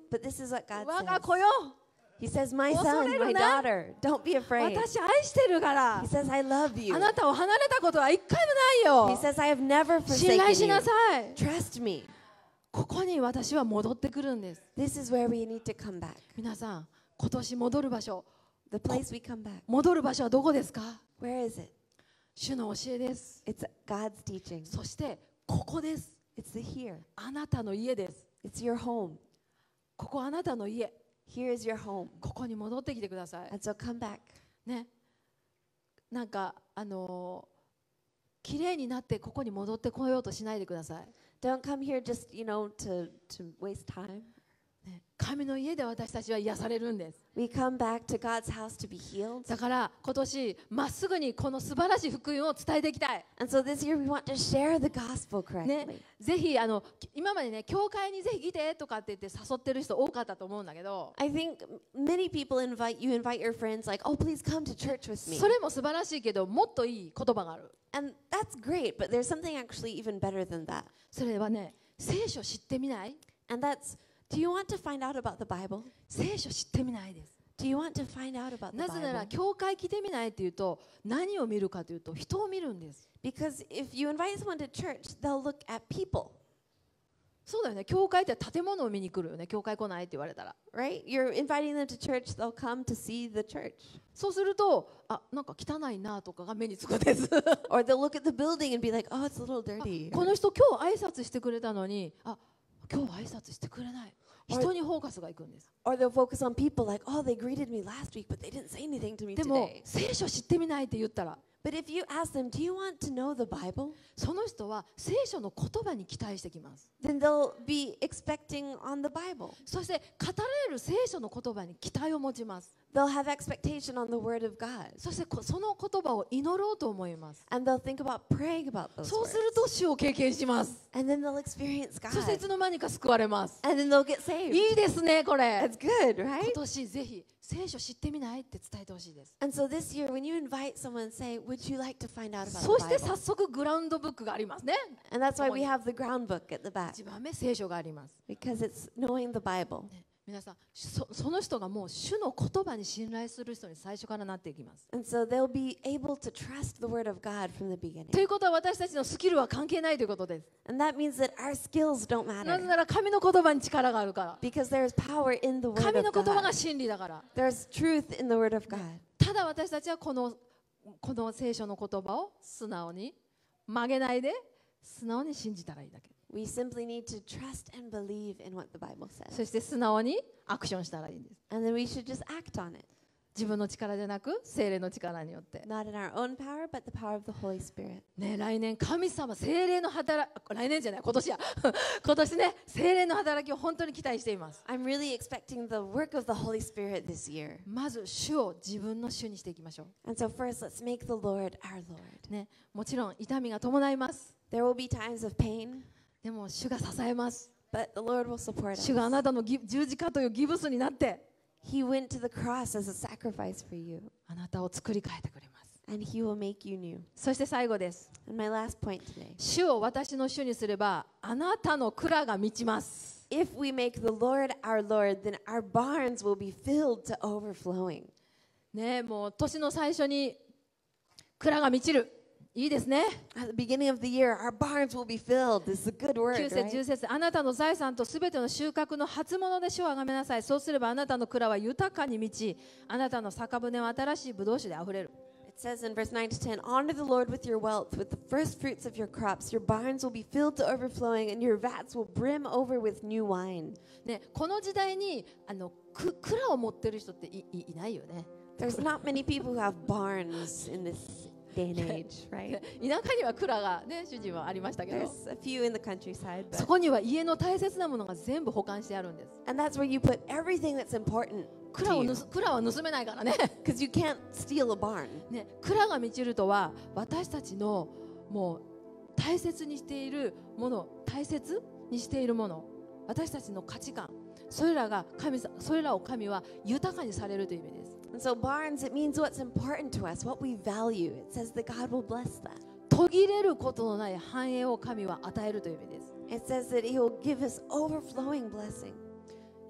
But this is what God 我が says. 子よ He says, my 恐 son, れる my な。 daughter, don't be afraid. 私愛してるから He says, I love あ you. なたを離れたことは一回もない He よ says, I have never 信頼 forsaken しな you. さい Trust me. ここに私は戻ってくるんです This is where we need to come back. 皆さん今年戻る場所 The place we come back. 戻る場所はどこですか Where is it? 主の教えです It's God's teaching. そしてここです It's the here. あなたの家です It's your home. ここあなたの家 Here is your home. ここに戻ってきてください And so come back. ねなんかあのー、綺麗になってここに戻ってこようとしないでください Don't come here just, you know, to, to waste time. ね神の家で私たちは癒されるんです We come back to God's house to be healed. だから今年まっすぐにこの素晴らしい福音を伝えていきたい And so this year we want to share the gospel ね correctly. ぜひあの今までね教会にぜひ来てとかって言って誘ってる人多かったと思うんだけど I think many people invite you, invite your friends, like, oh, please come to church with me. それも素晴らしいけどもっといい言葉がある And that's great, but there's something actually even better than that. それはね聖書知ってみない And that's, do you want to find out about the Bible? 聖書知ってみないです Do you want to find out about the なぜなら Bible? 教会来てみないっていうと何を見るかというと人を見るんです Because if you invite someone to church, they'll look at people, そうだよね教会って建物を見に来るよね教会来ないって言われたら right? You're inviting them to church, they'll come to see the church. そうするとあなんか汚いなとかが目につくんです Or they'll look at the building and be like, oh, it's a little dirty. この人今日挨拶してくれたのにあ今日は挨拶してくれない人にフォーカスがいくんです Or they'll focus on people like, oh, they greeted me last week, but they didn't say anything to me でも today. 聖書知ってみないって言ったら But if you ask them, do you want to know the Bible? その人は聖書の言葉に期待してきます Then they'll be expecting on the Bible. そして語られる聖書の言葉に期待を持ちます They'll have expectation on the Word of God. そしてこその言葉を祈ろうと思います And they'll think about praying about those そう words. すると主を経験します And then they'll experience そしてい God. つの間にか救われます And then they'll get saved. いいですねこれ That's good, 今 right? 年ぜひ聖書知ってみないって伝えてほしいです And so this year, when you invite someone, say, would you like to find out about そして the 早 Bible? 速グラウンドブックがありますね And that's why we have the ground book at the back. 一番目聖書があります、 Because it's knowing the Bible. ね、皆さんそその人がもう主の言葉に信頼する人に最初からなっていきます And so they'll be able to trust the Word of God from the beginning. ということは私たちのスキルは関係ないということです And that means that our skills don't なぜ matter. なら神の言葉に力があるから Because there's power in the Word 神 of の言葉が God. 真理だから There's truth in the Word of God. ただ私たちはこのこの聖書の言葉を素直に曲げないで素直に信じたらいいだけ We simply need to trust and believe in what the Bible そ says. して素直にアクションしたらいいんです And then we should just act on it. 自分の力じゃなく聖霊の力によって Not in our own power, but the power of the Holy Spirit. ね、来年神様聖霊の働き来年じゃない今年や今年ね聖霊の働きを本当に期待しています I'm really expecting the work of the Holy Spirit this year. まず主を自分の主にしていきましょ And so first, let's make the Lord our Lord. う、ね、もちろん痛みが伴います There will be times of pain, でも主が支えます but the Lord will support us. 主があなたのギ十字架というギブスになって He went to the cross as a sacrifice for you, あなたを作り変えてくれます and He will make you new. そして最後です And my last point today. 主を私の主にすればあなたの蔵が満ちます If we make the Lord our Lord, then our barns will be filled to overflowing. ね、もう年の最初に蔵が満ちるいいですね At the beginning of the year, our barns will be filled. This is a good word, きゅう節 right? じゅう節あなたの財産とすべての収穫の初物で主をあがめなさいそうすればあなたの蔵は豊かに満ちあなたの酒舟は新しいブドウ酒であふれる It says in verse nine to ten, honor the Lord with your wealth, with the first fruits of your crops. Your barns will be filled to overflowing, and your vats will brim over with new wine. ね、この時代にあのく蔵を持ってる人っていいいないよね There's not many people who have barns in this day and age, right? 田舎には蔵がね主人はありましたけど There's a few in the countryside, そ but こには家の大切なものが全部保管してあるんです and that's where you put everything that's important 蔵 to を you, 盗蔵は盗めないからね because you can't steal a barn. ね蔵が満ちるとは私たちのもう大切にしているもの大切にしているもの私たちの価値観それらが神さそれらを神は豊かにされるという意味です And so barns, it means what's important to us, what we value. It says that God will bless that. 途切れることのない繁栄を神は与えるという意味です It says that He will give us overflowing blessing.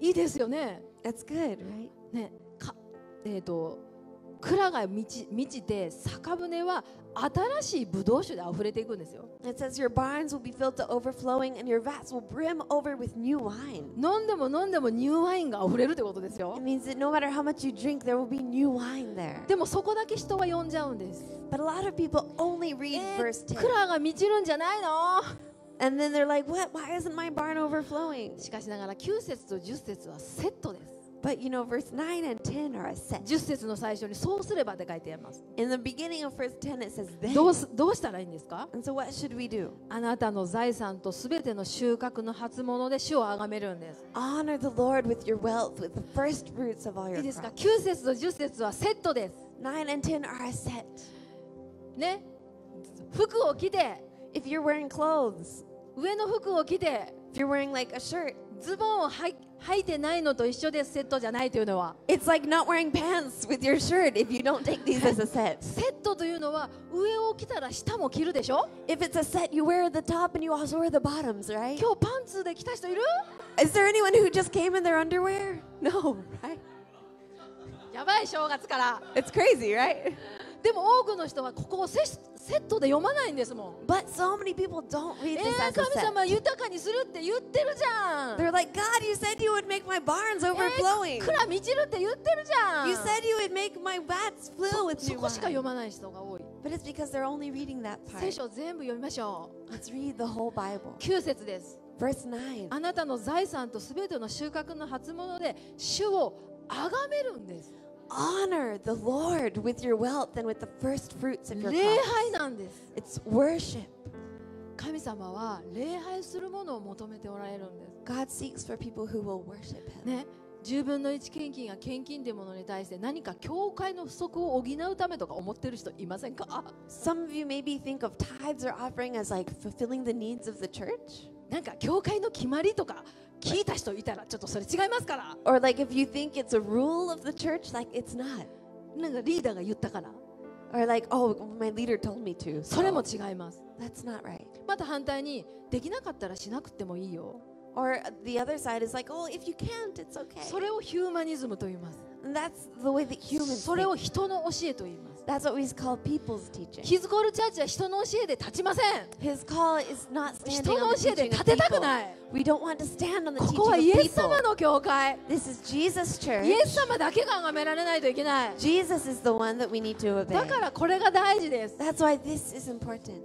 いいですよね。 That's good, right? ね、かえー、と蔵が満ち満ちて酒舟は新しいブドウ酒で溢れていくんですよ。 It says your barns will be filled to overflowing and your vats will brim over with new wine. 飲んでも飲んでもニューワインが溢れるってことですよ。 It means that no matter how much you drink, there will be new wine there. でもそこだけ人は呼んじゃうんです。 But a lot of people only read え verse ー、 ten. 蔵が満ちるんじゃないの？ And then they're like, what? Why isn't my barn overflowing? しかしながらきゅう節とじゅっ節はセットです。 But you know, verse nine and ten are a set. じゅっ節の最初にそうすればって書いてあります。 In the beginning of verse ten, it says, どう then. すどうしたらいいんですか？ And so what should we do? あなたの財産とすべての収穫の初物で主をあがめるんです。 Honor the Lord with your wealth, with the first fruits of all い your いですか？ crops. きゅう節とじゅっ節はセットです。 nine and ten are a set. ね、服を着て、 If you're wearing clothes, 上の服を着て、 if you're wearing like a shirt, ズボンをはい履いてないのと一緒です。セットじゃないというのは。 it's like not wearing pants with your shirt if you don't take these as a set. セットというのは上を着たら下も着るでしょ？ If it's a set, you wear the top and you also wear the bottoms, right? 今日パンツで着た人いる？ Is there anyone who just came in their underwear? No, right? やばい正月から。 It's crazy, right? でも多くの人はここをセセットで読まないんですもん。 But so many people don't え read ー、 this as a 神 set. 様豊かにするって言ってるじゃん。 They're like, God, you said you would make my barns え overflowing. ー、蔵満ちるって言ってるじゃん。 You said you would make my vats fill with そ new こしか wine. 読まない人が多い。 But it's because they're only reading that 聖 part. 書を全部読みましょう。 Let's read the whole Bible. きゅう節です。 Verse nine. あなたの財産とすべての収穫の初物で主をあがめるんです。 Honor the Lord with your wealth and with the first fruits of your 礼 crops. 拝なんです。 It's worship. 神様は礼拝するものを求めておられるんです。 God seeks for people who will worship Him. ね、じゅうぶんのいち献金や献金というものに対して何か教会の不足を補うためとか思ってる人いませんか？ Some of you maybe think of tithes or offering as like fulfilling the needs of the church. なんか教会の決まりとか聞いた人いたらちょっとそれ違いますから。 Or like if you think it's a rule of the church, like it's not. なんかリーダーが言ったから。 Or like, oh, my leader told me to. それも So 違います。 that's not right. また反対にできなかったらしなくてもいいよ。 Or the other side is like, oh, if you can't, it's okay. それをヒューマニズムと言います。 And that's the way that humans それを think. 人の教えと言います。 That's what we call people's teaching. ヒズコールチャーチは人の教えで立ちません。 His call is not 人 standing の on the 教えで teaching 立 of てたく people. ない。 We don't want to stand on the こ teaching こは of イエス people. 様の教会。 This is Jesus' church. イエス様だけが崇められないといけない。 Jesus is the one that we need to だ obey. からこれが大事です。 That's why this is important.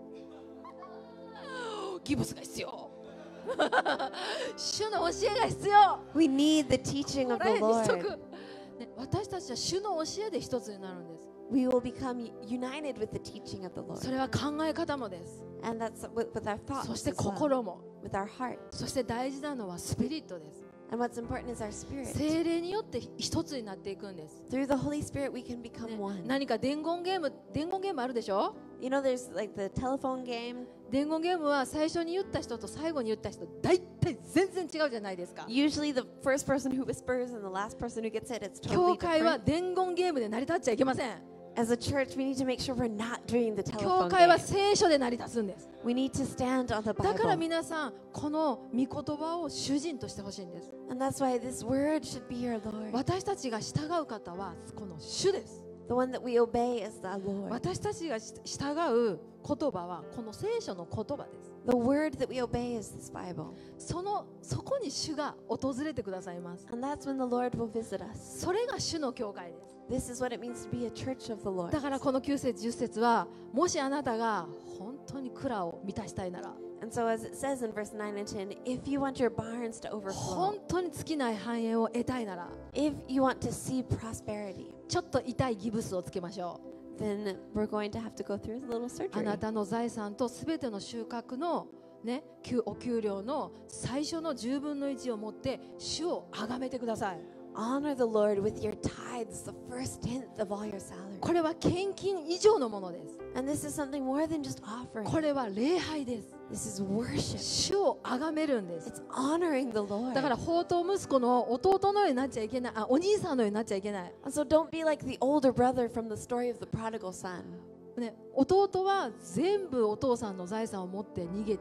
ギブスが必要。主の教えが必要。 We need the teaching こ of れ the にしと Lord. く、ね、私たちは主の教えで一つになるんです。 We will become united with the teaching of the そ Lord. れは考え方もです。 And that's with, with our そ thoughts して as well, 心も。 with our heart. そして大事なのはスピリットです。 And what's important is our spirit. 聖霊によって一つになっていくんです。 Through the Holy Spirit, we can become ね one. 何か伝言ゲーム、伝言ゲームあるでしょ？ You know, there's like the telephone game. 伝言ゲームは最初に言った人と最後に言った人大体全然違うじゃないですか。 Usually, the first person who whispers and the last person who gets it, it's 教 totally 会は different. 伝言ゲームで成り立っちゃいけません。 As a church, we need to make sure we're not doing the 教 telephone 会は game. 聖書で成り立つんです。 We need to stand on the だから Bible. 皆さんこの御言葉を主人としてほしいんです。 And that's why this word should be your Lord. 私たちが従う方はこの主です。 The one that we obey is the Lord. 私たちがし従う言葉はこの聖書の言葉です。 The word that we obey is this Bible. そのそこに主が訪れてくださいます。 And that's when the Lord will visit us. それが主の教会です。 This is what it means to be a church of the Lord. だからこのきゅう節じゅっ節はもしあなたが本当に蔵を満たしたいなら And so, as it says in verse nine and ten, if you want your barns to overflow, 本当に尽きない繁栄を得たいなら if you want to see prosperity, ちょっと痛いギブスをつけましょ then we're going to have to go through a little う。あ surgery. なたの財産とすべての収穫のね、給お給料の最初のじゅうぶんのいちを持って主を崇めてください。 Honor the Lord with your tithes, the first tenth of all your salary. これは献金以上のものです。 And this is something more than just offering. これは礼拝です。 This is worship. 主を崇めるんです。 It's honoring the Lord. だから宝刀息子の弟のようになっちゃいけない。あ、お兄さんのようになっちゃいけない。 And so don't be like the older brother from the story of the prodigal son. ね、弟は全部お父さんの財産を持って逃げて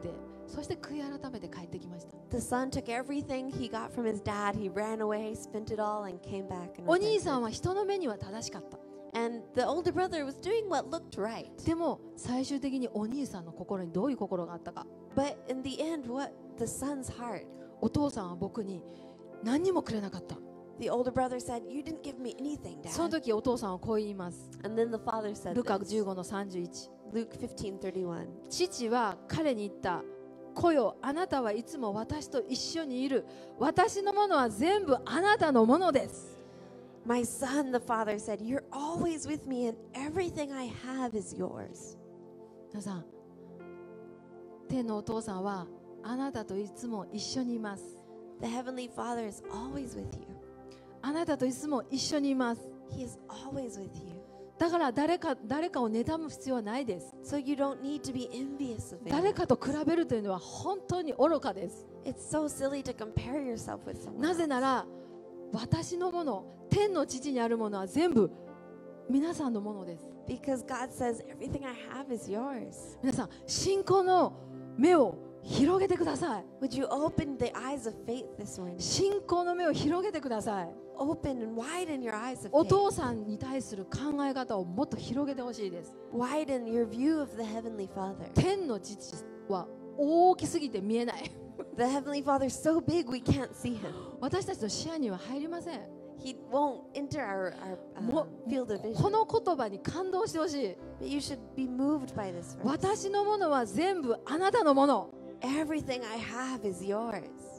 そして悔い改めて帰ってきました。 The son took everything he got from his dad, he ran away, spent it all, and came back. And お兄さん repented. は人の目には正しかった。 And the older brother was doing what looked right. でも最終的にお兄さんの心にどういう心があったか。 But in the end, what the son's heart? お父さんは僕に何にもくれなかった。 The older brother said, "You didn't give me anything, その Dad." 時お父さんはこう言います。 And then the father said ルカ this. じゅうごのさんじゅういち。 Luke fifteen thirty-one. 父は彼に言った。来よ、あなたはいつも私と一緒にいる。私のものは全部あなたのものです。 My son, the father said, "You're always with me, and everything I have is yours." 皆さん、天のお父さんはあなたといつも一緒にいます。 The heavenly Father is always with you. あなたといつも一緒にいます。 He is always with you. だから誰か誰かを妬む必要はないです。 So you don't need to be envious of 誰 anyone. かと比べるというのは本当に愚かです。 It's so silly to compare yourself with someone なぜ else. なら私のもの、天の父にあるものは全部皆さんのものです。 Because God says, "Everything I have is yours." 皆さん、信仰の目を広げてください。 Would you open the eyes of faith this morning? 信仰の目を広げてください。 Open and widen your eyes of お faith. 父さんに対する考え方をもっと広げてほしいです。 Widen your view of the heavenly Father. 天の父は大きすぎて見えない。 The heavenly Father is so big we can't see him. 私たちの視野には入りません。 He won't enter our, our uh, も field of こ vision. の言葉に感動してほしい。 But you should be moved by this verse. 私のものは全部あなたのもの。 Everything I have is yours.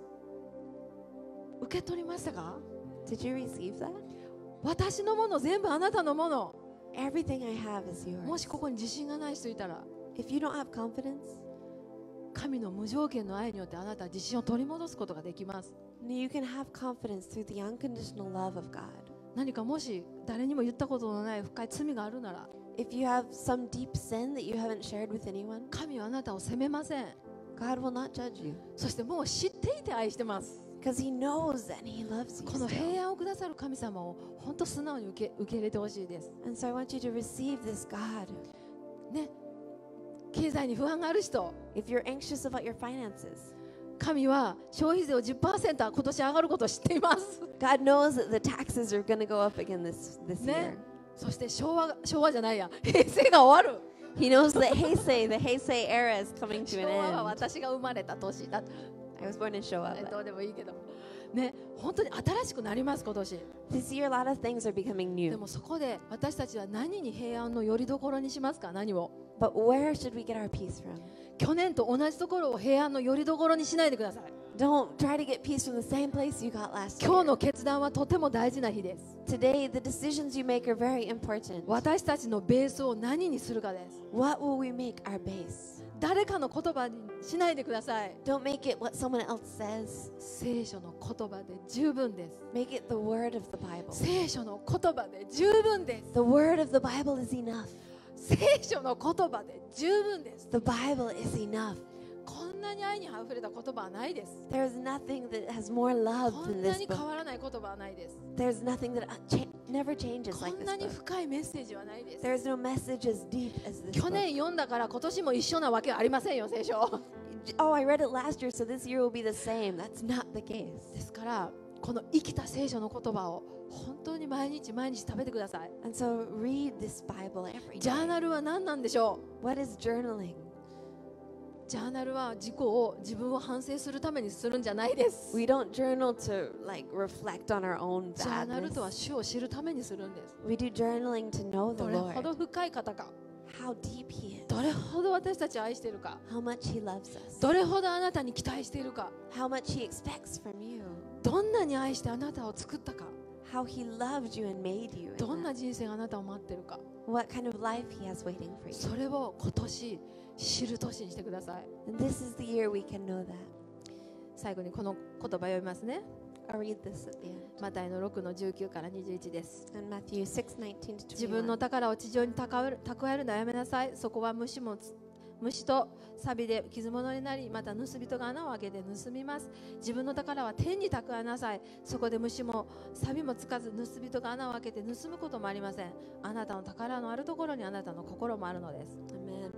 受け取りましたか？ Did you receive that? 私のもの全部あなたのもの。 Everything I have is も yours. しここに自信がない人いたら、 If you don't have confidence, 神の無条件の愛によってあなたは自信を取り戻すことができます。 you can have confidence through the unconditional love of God. 何かもし誰にも言ったことのない深い罪があるなら、 If you have some deep sin that you haven't shared with anyone, 神はあなたを責めません。 God will not judge you そしてもう知っていて愛してます。 because He knows that He loves you. この still. 平安をくださる神様を本当素直に受け受け入れてほしいです。 And so I want you to receive this God. ね、経済に不安がある人、 If you're anxious about your finances, 神は消費税を じゅっパーセント 今年上がることを知っています。 God knows that the taxes are going to go up again this, this ね year.、 そして昭和昭和じゃないや、平成が終わる。 He knows that Heisei, the Heisei era is coming to 昭 an 和は end. 私が生まれた年だ。 I was born in Showa. ど But うでもいいけど、ね、本当に新しくなります今年。 this year, a lot of things are becoming で new. もそこで私たちは何に平安の拠り所にしますか？何を？ But where should we get our peace from? 去年と同じところを平安の拠り所にしないでください。 Don't try to get peace from the same place you got last 今日 year. の決断はとても大事な日です。 Today, the decisions you make are very important. 私たちのベースを何にするかです。 What will we make our base? 誰かの言葉にしないでください。 Don't make it what someone else says. 聖書の言葉で十分です。 Make it the word of the Bible. 聖書の言葉で十分です。 The word of the Bible is enough. 聖書の言葉で十分です。 The Bible is enough. こんなに愛にあふれた言葉はないです。 There's nothing that has more love こ than んな this に変 book. わらない言葉はないです。 There's nothing that uh, cha- never changes こ like ん this なに book. 深いメッセージはないです。 There's no message as deep as this 去 book. 年読んだから今年も一緒なわけはありませんよ、聖書。 Oh, I read it last year, so this year will be the same. That's not the case. ですからこの生きた聖書の言葉を本当に毎日毎日食べてください。 And so read this Bible every ジャー day. ナルは何なんでしょ What is journaling? う？ジャーナルは自己を自分を反省するためにするんじゃないです。 We don't journal to like reflect on our own ジャーナルとは badness. 主を知るためにするんです。 We do journaling to know the どれほど Lord, 深い方か、 how deep He is, どれほど私たちを愛しているか、 how much He loves us, どれほどあなたに期待しているか、 how much He expects from you, どんなに愛してあなたを作ったか、 how He loved you and made you, どん and な that- 人生があなたを待っているか、 what kind of life He has waiting for you. それを今年知る年にしてください。 And this is the year we can know that. 最後にこの言葉読みますね。 I'll read this at the end. マタイのろくのじゅうきゅうからにじゅういちです。 And Matthew six nineteen to 自分の twenty-one. 宝を地上に蓄える蓄えるのはやめなさい。そこは虫もつ虫と錆で傷物になり、また盗人が穴を開けて盗みます。自分の宝は天に蓄えなさい。そこで虫も錆もつかず、盗人が穴を開けて盗むこともありません。あなたの宝のあるところにあなたの心もあるのです。 Amen.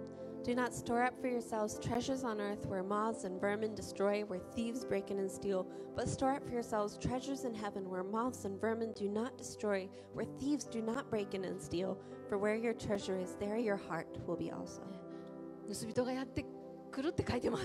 Do not store up for yourselves treasures on earth where moths and vermin destroy, where thieves break in and steal. But store up for yourselves treasures in heaven where moths and vermin do not destroy, where thieves do not break in and steal. For where your treasure is, there your heart will be also. 盗人がやってくるって書いてます。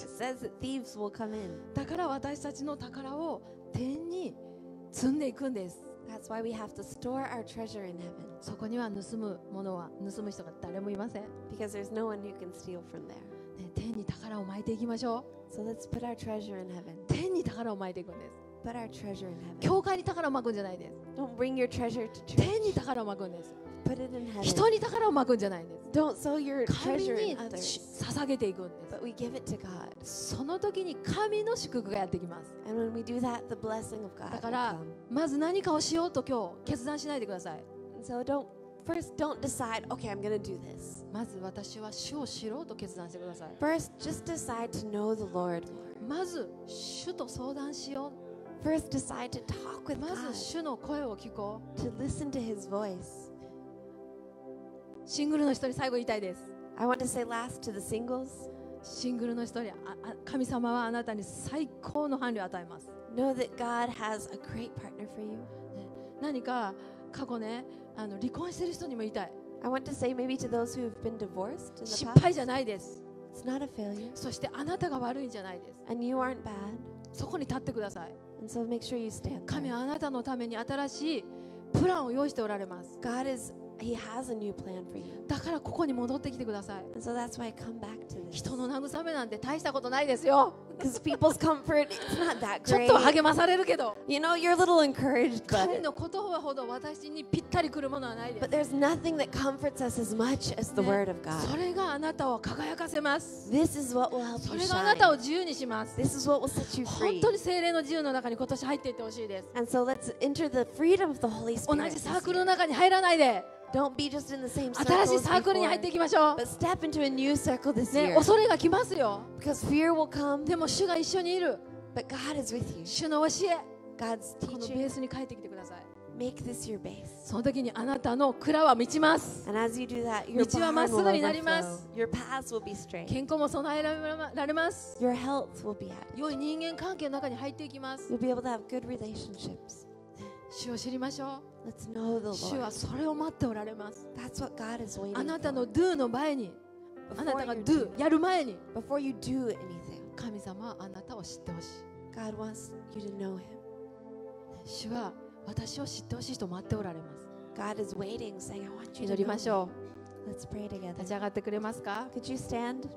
It says that thieves will come in. だから私たちの宝を天に積んでいくんです。 That's why we have to store our treasure in heaven. そこには盗むものは盗む人が誰もいません。 Because there's no one who can steal from there. ね、天に宝をまいていきましょ So let's put our treasure in heaven. う。天に宝をまいていくんです。 Put our treasure in heaven. 教会に宝をまくんじゃないです。 Don't bring your treasure to church. 天に宝をまくんです。 Put it in heaven. 人に宝をまくんじゃないんです。 Don't sow your 神 treasure に in others, 捧げていくんです。 but we give it to God. その時に神の祝福がやってきます。 And when we do that, the blessing of God だか will ら come. まず何かをしようと今日決断しないでください。 And so don't first don't decide, okay, I'm going to do this. まず私は主を知ろうと決断してください。 First, just decide to know the Lord more. まず主と相談しよ First, decide to talk う。 with ま God, ず主の声を聞こ to listen to His voice. う。シングルの人に最後言いたいです。 I want to say last to the singles, シングルの人にああ神様はあなたに最高の伴侶を与えます。 know that God has a great partner for you. 何か過去ねあの離婚してる人にも言いたい。 I want to say maybe to those who have been divorced in the 失 past, 敗じゃないです。 it's not a failure. そしてあなたが悪いんじゃないです。 And you aren't bad. そこに立ってください。 And so make sure you stand 神 there. はあなたのために新しいプランを用意しておられます。 God is, He has a new plan for you. だからここに戻ってきてください。 And so that's why I come back to this. 人の慰めなんて大したことないですよ。 Because people's comfort, it's not that ちょっ great. と励まされるけど、 You know, you're a little encouraged, 神 but, の言葉ほど私にぴったりくるものはないです but。there's nothing that comforts us as much as the ね Word of God. それがあなたを輝かせます。 This is what will help そ you れがあなたを shine. 自由にします。 This is what will set you 本 free. 当に精霊の自由の中に今年入っていってほしいです。 And so let's enter the freedom of the Holy 同 Spirit. じ this サークルの year. 中に入らないで、 Don't be just in the same 新しい circle サ as ークルに入ってい before, きましょう。 but step into a new circle this ね、 year. 恐れが来ますよ。 Because fear will come, でも主が一緒にいる。 but God is with you. 主の教え、 God's このベ teaching, ースに帰ってきてください。 make this your base. その時にあなたの蔵は満ちます。 And as you do that, your 道は barn まっす will ぐになります。 overflow. Your paths will be straight. 健康も備えられます。 Your health will be added. 良い人間関係の中に入っていきます。 You'll be able to have good relationships. 主を知りましょ Let's know the う。主は Lord. それを待っておられます。 That's what God is waiting あなたの for. do の前に、あな Before たが you do do, やる前に、 before you do anything, 神様はあなたを知ってほしい。 God wants you to know Him. 主は私を知ってほしい人待っておられます。 God is waiting, saying, I want you 祈 to り know ましょ me. Let's pray う。 together. 立ち上がってくれますか？ Could you stand?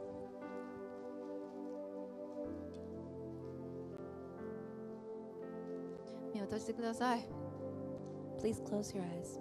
目を閉じてください。 Please close your eyes.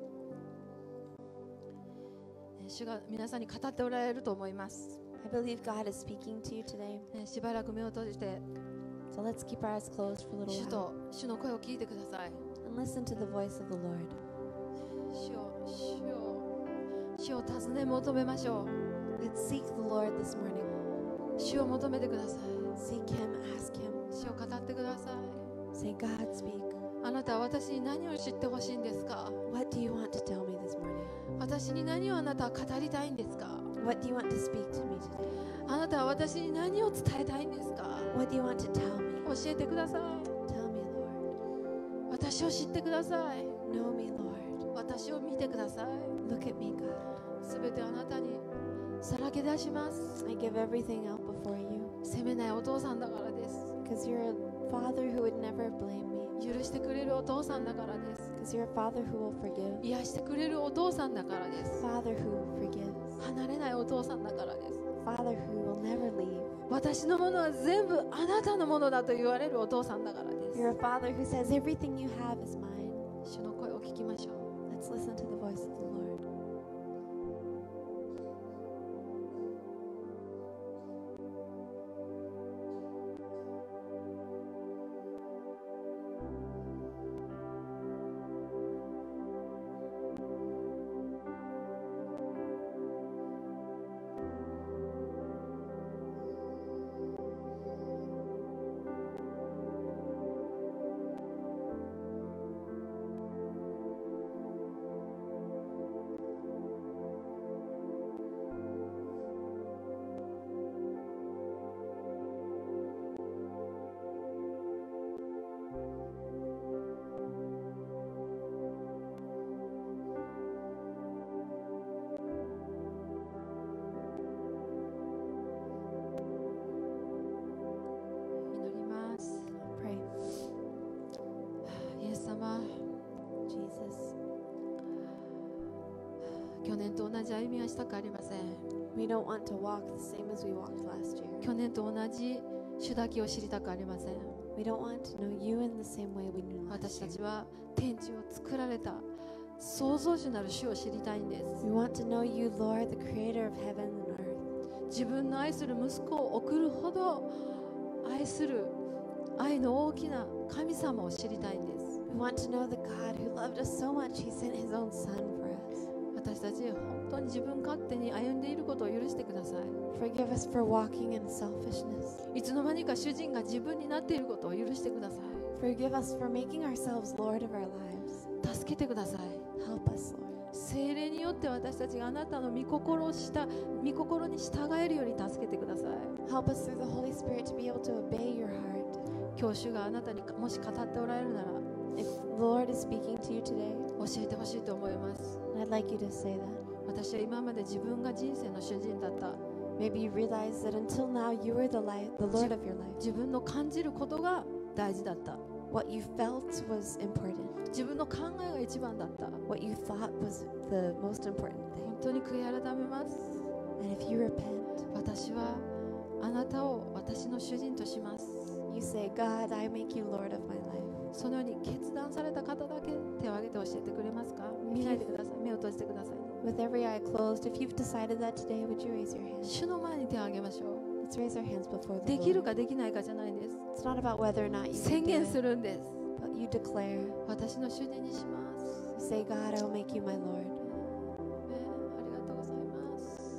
主が皆さんに語っておられると思います。 I believe God is speaking to you today. ね、しばらく目を閉じて、 So let's keep our eyes closed for a little 主 while と主の声を聞いてください。 and listen to the voice of the Lord. 主を、主を、主を尋ね求めましょ Let's seek the Lord this morning. う。主を求めてください。 Seek Him, ask Him. 主を語ってください。 Say, God, speak. あなたは私に何を知ってほしいんですか？ What do you want to tell me this morning? 私に何をあなたは語りたいんですか？ What do you want to speak to me today? あなたは私に何を伝えたいんですか？ What do you want to tell me? 教えてください。 Tell me, Lord. 私を知ってください。 Know me, Lord. 私を見てください。 Look at me, God. すべてあなたにさらけ出します。 I give everything out before you 責めないお父さんだからです。 because you're a father who would never blame me. 許してくれるお父さんだからです。 Because you're a father who will forgive. 癒してくれるお父さんだからです。 Father who forgives. 離れないお父さんだからです。 Father who will never leave. 私のものは全部あなたのものだと言われるお父さんだからです。 You're a father who says everything you have is mine. 主の声を聞きましょう。 Let's listen to the voice of the Lord. 去年と同じ歩みはしたくありません。 We don't want to walk the same as we walked last year. 去年と同じ主だけを知りたくありません。 We don't want to know you in the same way we knew 私 last た year. ちは天地を作られた創造主なる主を知りたいんです。 We want to know you, Lord, the creator of heaven and earth. 自分の愛する息子を送るほど愛する愛の大きな神様を知りたいんです。 We want to know the God who loved us so much, he sent his own son for us. 私たち本当に自分勝手に歩んでいることを許してください。 Forgive us for walking in selfishness. いつの間にか主人が自分になっていることを許してください。 Forgive us for making ourselves Lord of our lives. 助けてください。 Help us, Lord. 聖霊によって私たちがあなたの御心をした御心に従えるように助けてください。 Help us through the Holy Spirit to be able to obey your heart. 今日主があなたにもし語っておられるなら If the Lord is speaking to you today, 教えてほしいと思います。 I'd like you to say that. 私は今まで自分が人生の主人だった。 Maybe you realize that until now you were the, life, the Lord of your life. 自分の感じることが大事だった。 What you felt was important. 自分の考えが一番だった。 What you thought was the most important 本 thing. 当に悔い改めます。 And if you repent, 私はあなたを私の主人とします。 you say, God, I make you Lord of my life. そのように決断された方だけ手を挙げて教えてくれますか？見ないでください。目を閉じてください。 With every eye closed, if you've decided that today, would you raise your hand? 主の前に手を挙げましょ Let's raise our hands before う。 the できる Lord. かできないかじゃないんです。 It's not about whether or not you 宣 can 言 do す it, るんです。 but you declare. 私の主人にします。 You say, God, I will make you my Lord. ねありがとうございます。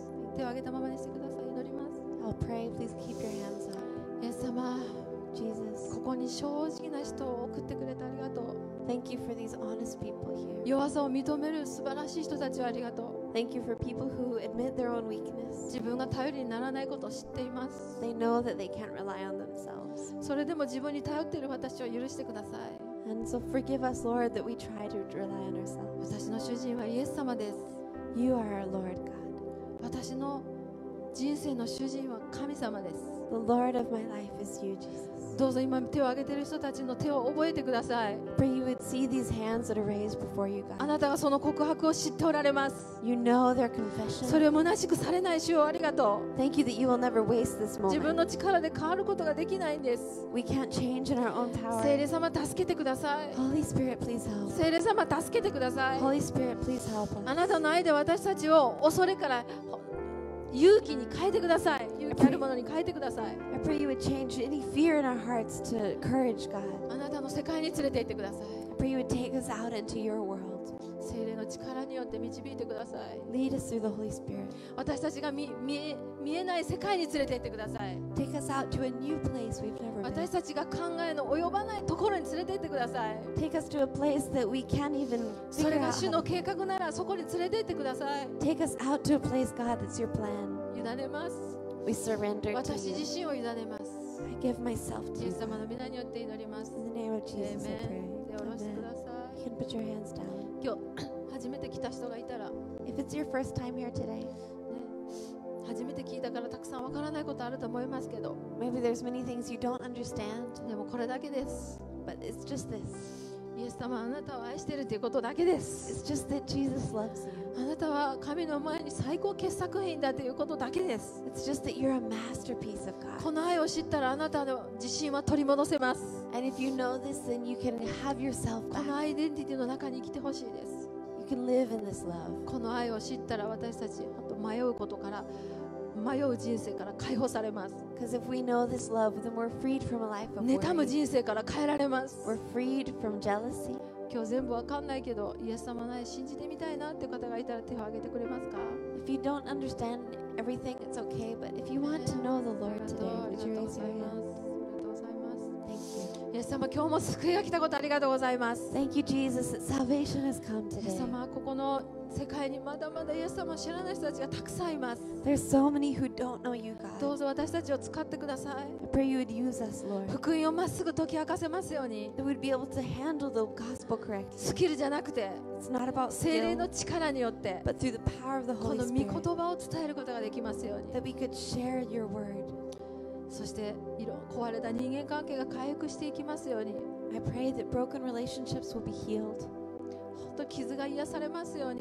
手を挙げたままにしてください。祈ります。 I'll pray. Please keep your hands up. イエス様、 Jesus, ここに正直な人を送ってくれてありがとう。 thank you for these honest people here. 弱さを認める素晴らしい人たちをありがと Thank you for people who admit their own う。 weakness. 自分が頼りにならないことを知っています。 They know that they can't rely on themselves. それでも自分に頼っている私を許してください。 And so forgive us, Lord, that we try to rely on ourselves. 私の主人はイエス様です。 You are our Lord God. 私の人生の主人は神様です。 The Lord of my life is you, Jesus. どうぞ今手を挙げている人たちの手を覚えてください。 Pray you would see these hands that are raised before you, あ God. なたがその告白を知っておられます。 You know their そ confession. れを虚しくされない主をありがと Thank you that you will never waste this う。自分 moment. の力で変わることができないんです。 We can't change in our own 聖 power. 霊様助けてください。 Holy Spirit, please help. 聖霊様助けてください。 Holy Spirit, please help あ us. なたの愛で私たちを恐れから勇気に変えてください。勇気あるものに変えてください。 I pray you would change any fear in our hearts to courage, God. あなたの世界に連れて行ってください。 I pray you would take us out into your world. 聖霊の力によって導いてください。 Lead us through the Holy Spirit. 私たちが見見え見えない世界に連れて行ってください。 Take us out to a new place we've never 私 been. たちが考えの及ばないところに連れて行ってください。 Take us to a place that we can't even そ figure れが out. 主 how の to- 計画ならそこに連れて行ってください。 Take us out to a place, God, that's your plan. 委ねます。 We surrender to 私 you. 自身を委ねます。 I give myself to イエ you. ス様 God. の皆によって祈ります。 In the name of Jesus, I Amen. pray. 手を下ろしてくだ Amen. さ You い。 can put your hands down. 今日初めて来た人がいたら、ね、 If it's your first time here today, 初めて聞いたからたくさんわからないことあると思いますけど、 maybe there's many things you don't understand, でもこれだけです。 but it's just this. イエス様あなたを愛しているということだけです。 It's just that Jesus loves you. あなたは神の前に最高傑作品だということだけです。 It's just that you're a masterpiece of God. この愛を知ったらあなたの自信は取り戻せます。 And if you know this, then you can have yourself この back. アイデンティティの中に生きてほしいです。 You can live in this love. この愛を知ったら私たち本当迷うことから迷う人生から解放されます。 Because if we know this love, then we're freed from a life of 妬む worry. 人生から変えられます。 We're freed from jealousy. 今日全部わかんないけどイエス様の愛信じてみたいなって方がいたら手を挙げてくれますか？ If you don't understand everything, it's okay. But if you want to know the あ Lord りが today, とうあ would り you がとう raise ござ your います。あ hand? りがとうございます。 Thank you. イエス様今日も救いが来たことありがとうございます。 Thank you, Jesus, that salvation has come イエス today. 様ここの世界にまだまだイエス様を知らない人たちがたくさんいます。 There's so many who don't know you, ど God. うぞ私たちを使ってください。 I pray you would use us, Lord. 福音をまっすぐ解き明かせますように。 That we'd be able to handle the gospel ス correctly. キルじゃなくて It's not about 聖霊 skill, の力によって but through the power of the こ Holy の御 Spirit. 言葉を伝えることができますように。 That we could share your word. そして色壊れた人間関係が回復していきますように。 I pray that broken relationships will be healed. 本当傷が癒されますように。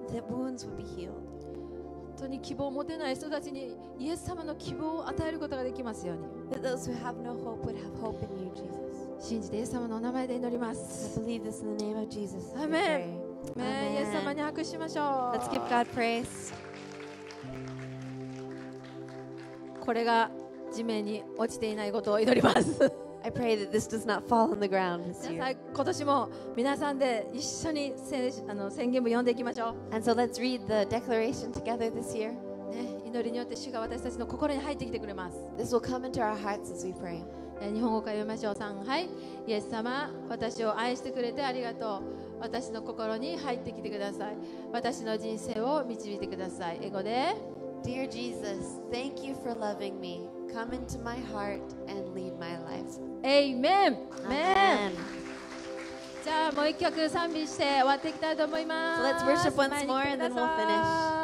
that wounds would be healed. 本当に希望を持てない人たちにイエス様の希望を与えることができますように。 That those who have no hope would have hope in you, Jesus. 信じてイエス様のお名前で祈りま I す。 believe this in the name of Jesus. we Amen. pray. ね Amen. イエス様に拍手しましょ Let's give う。 God praise. これが地面に落ちていないことを祈ります。 I pray that this does not fall on the ground this 皆さ year. ん今年も皆さんで一緒にせあの宣言文読んでいきましょ And so let's read the declaration together this year. う、ね、祈りによって主が私たちの心に入ってきてくれます。 This will come into our hearts as we pray. えー日本語から読みましょう。さんはい。イエス様、私を愛してくれてありがとう。私の心に入ってきてください。私の人生を導いてください。英語で Dear Jesus, thank you for loving me. Come into my heart and lead my life. エイメン Amen. じゃあもう一曲賛美して終わっていきたいと思います。 So let's worship once 前に more 来て and then くだ we'll さい finish.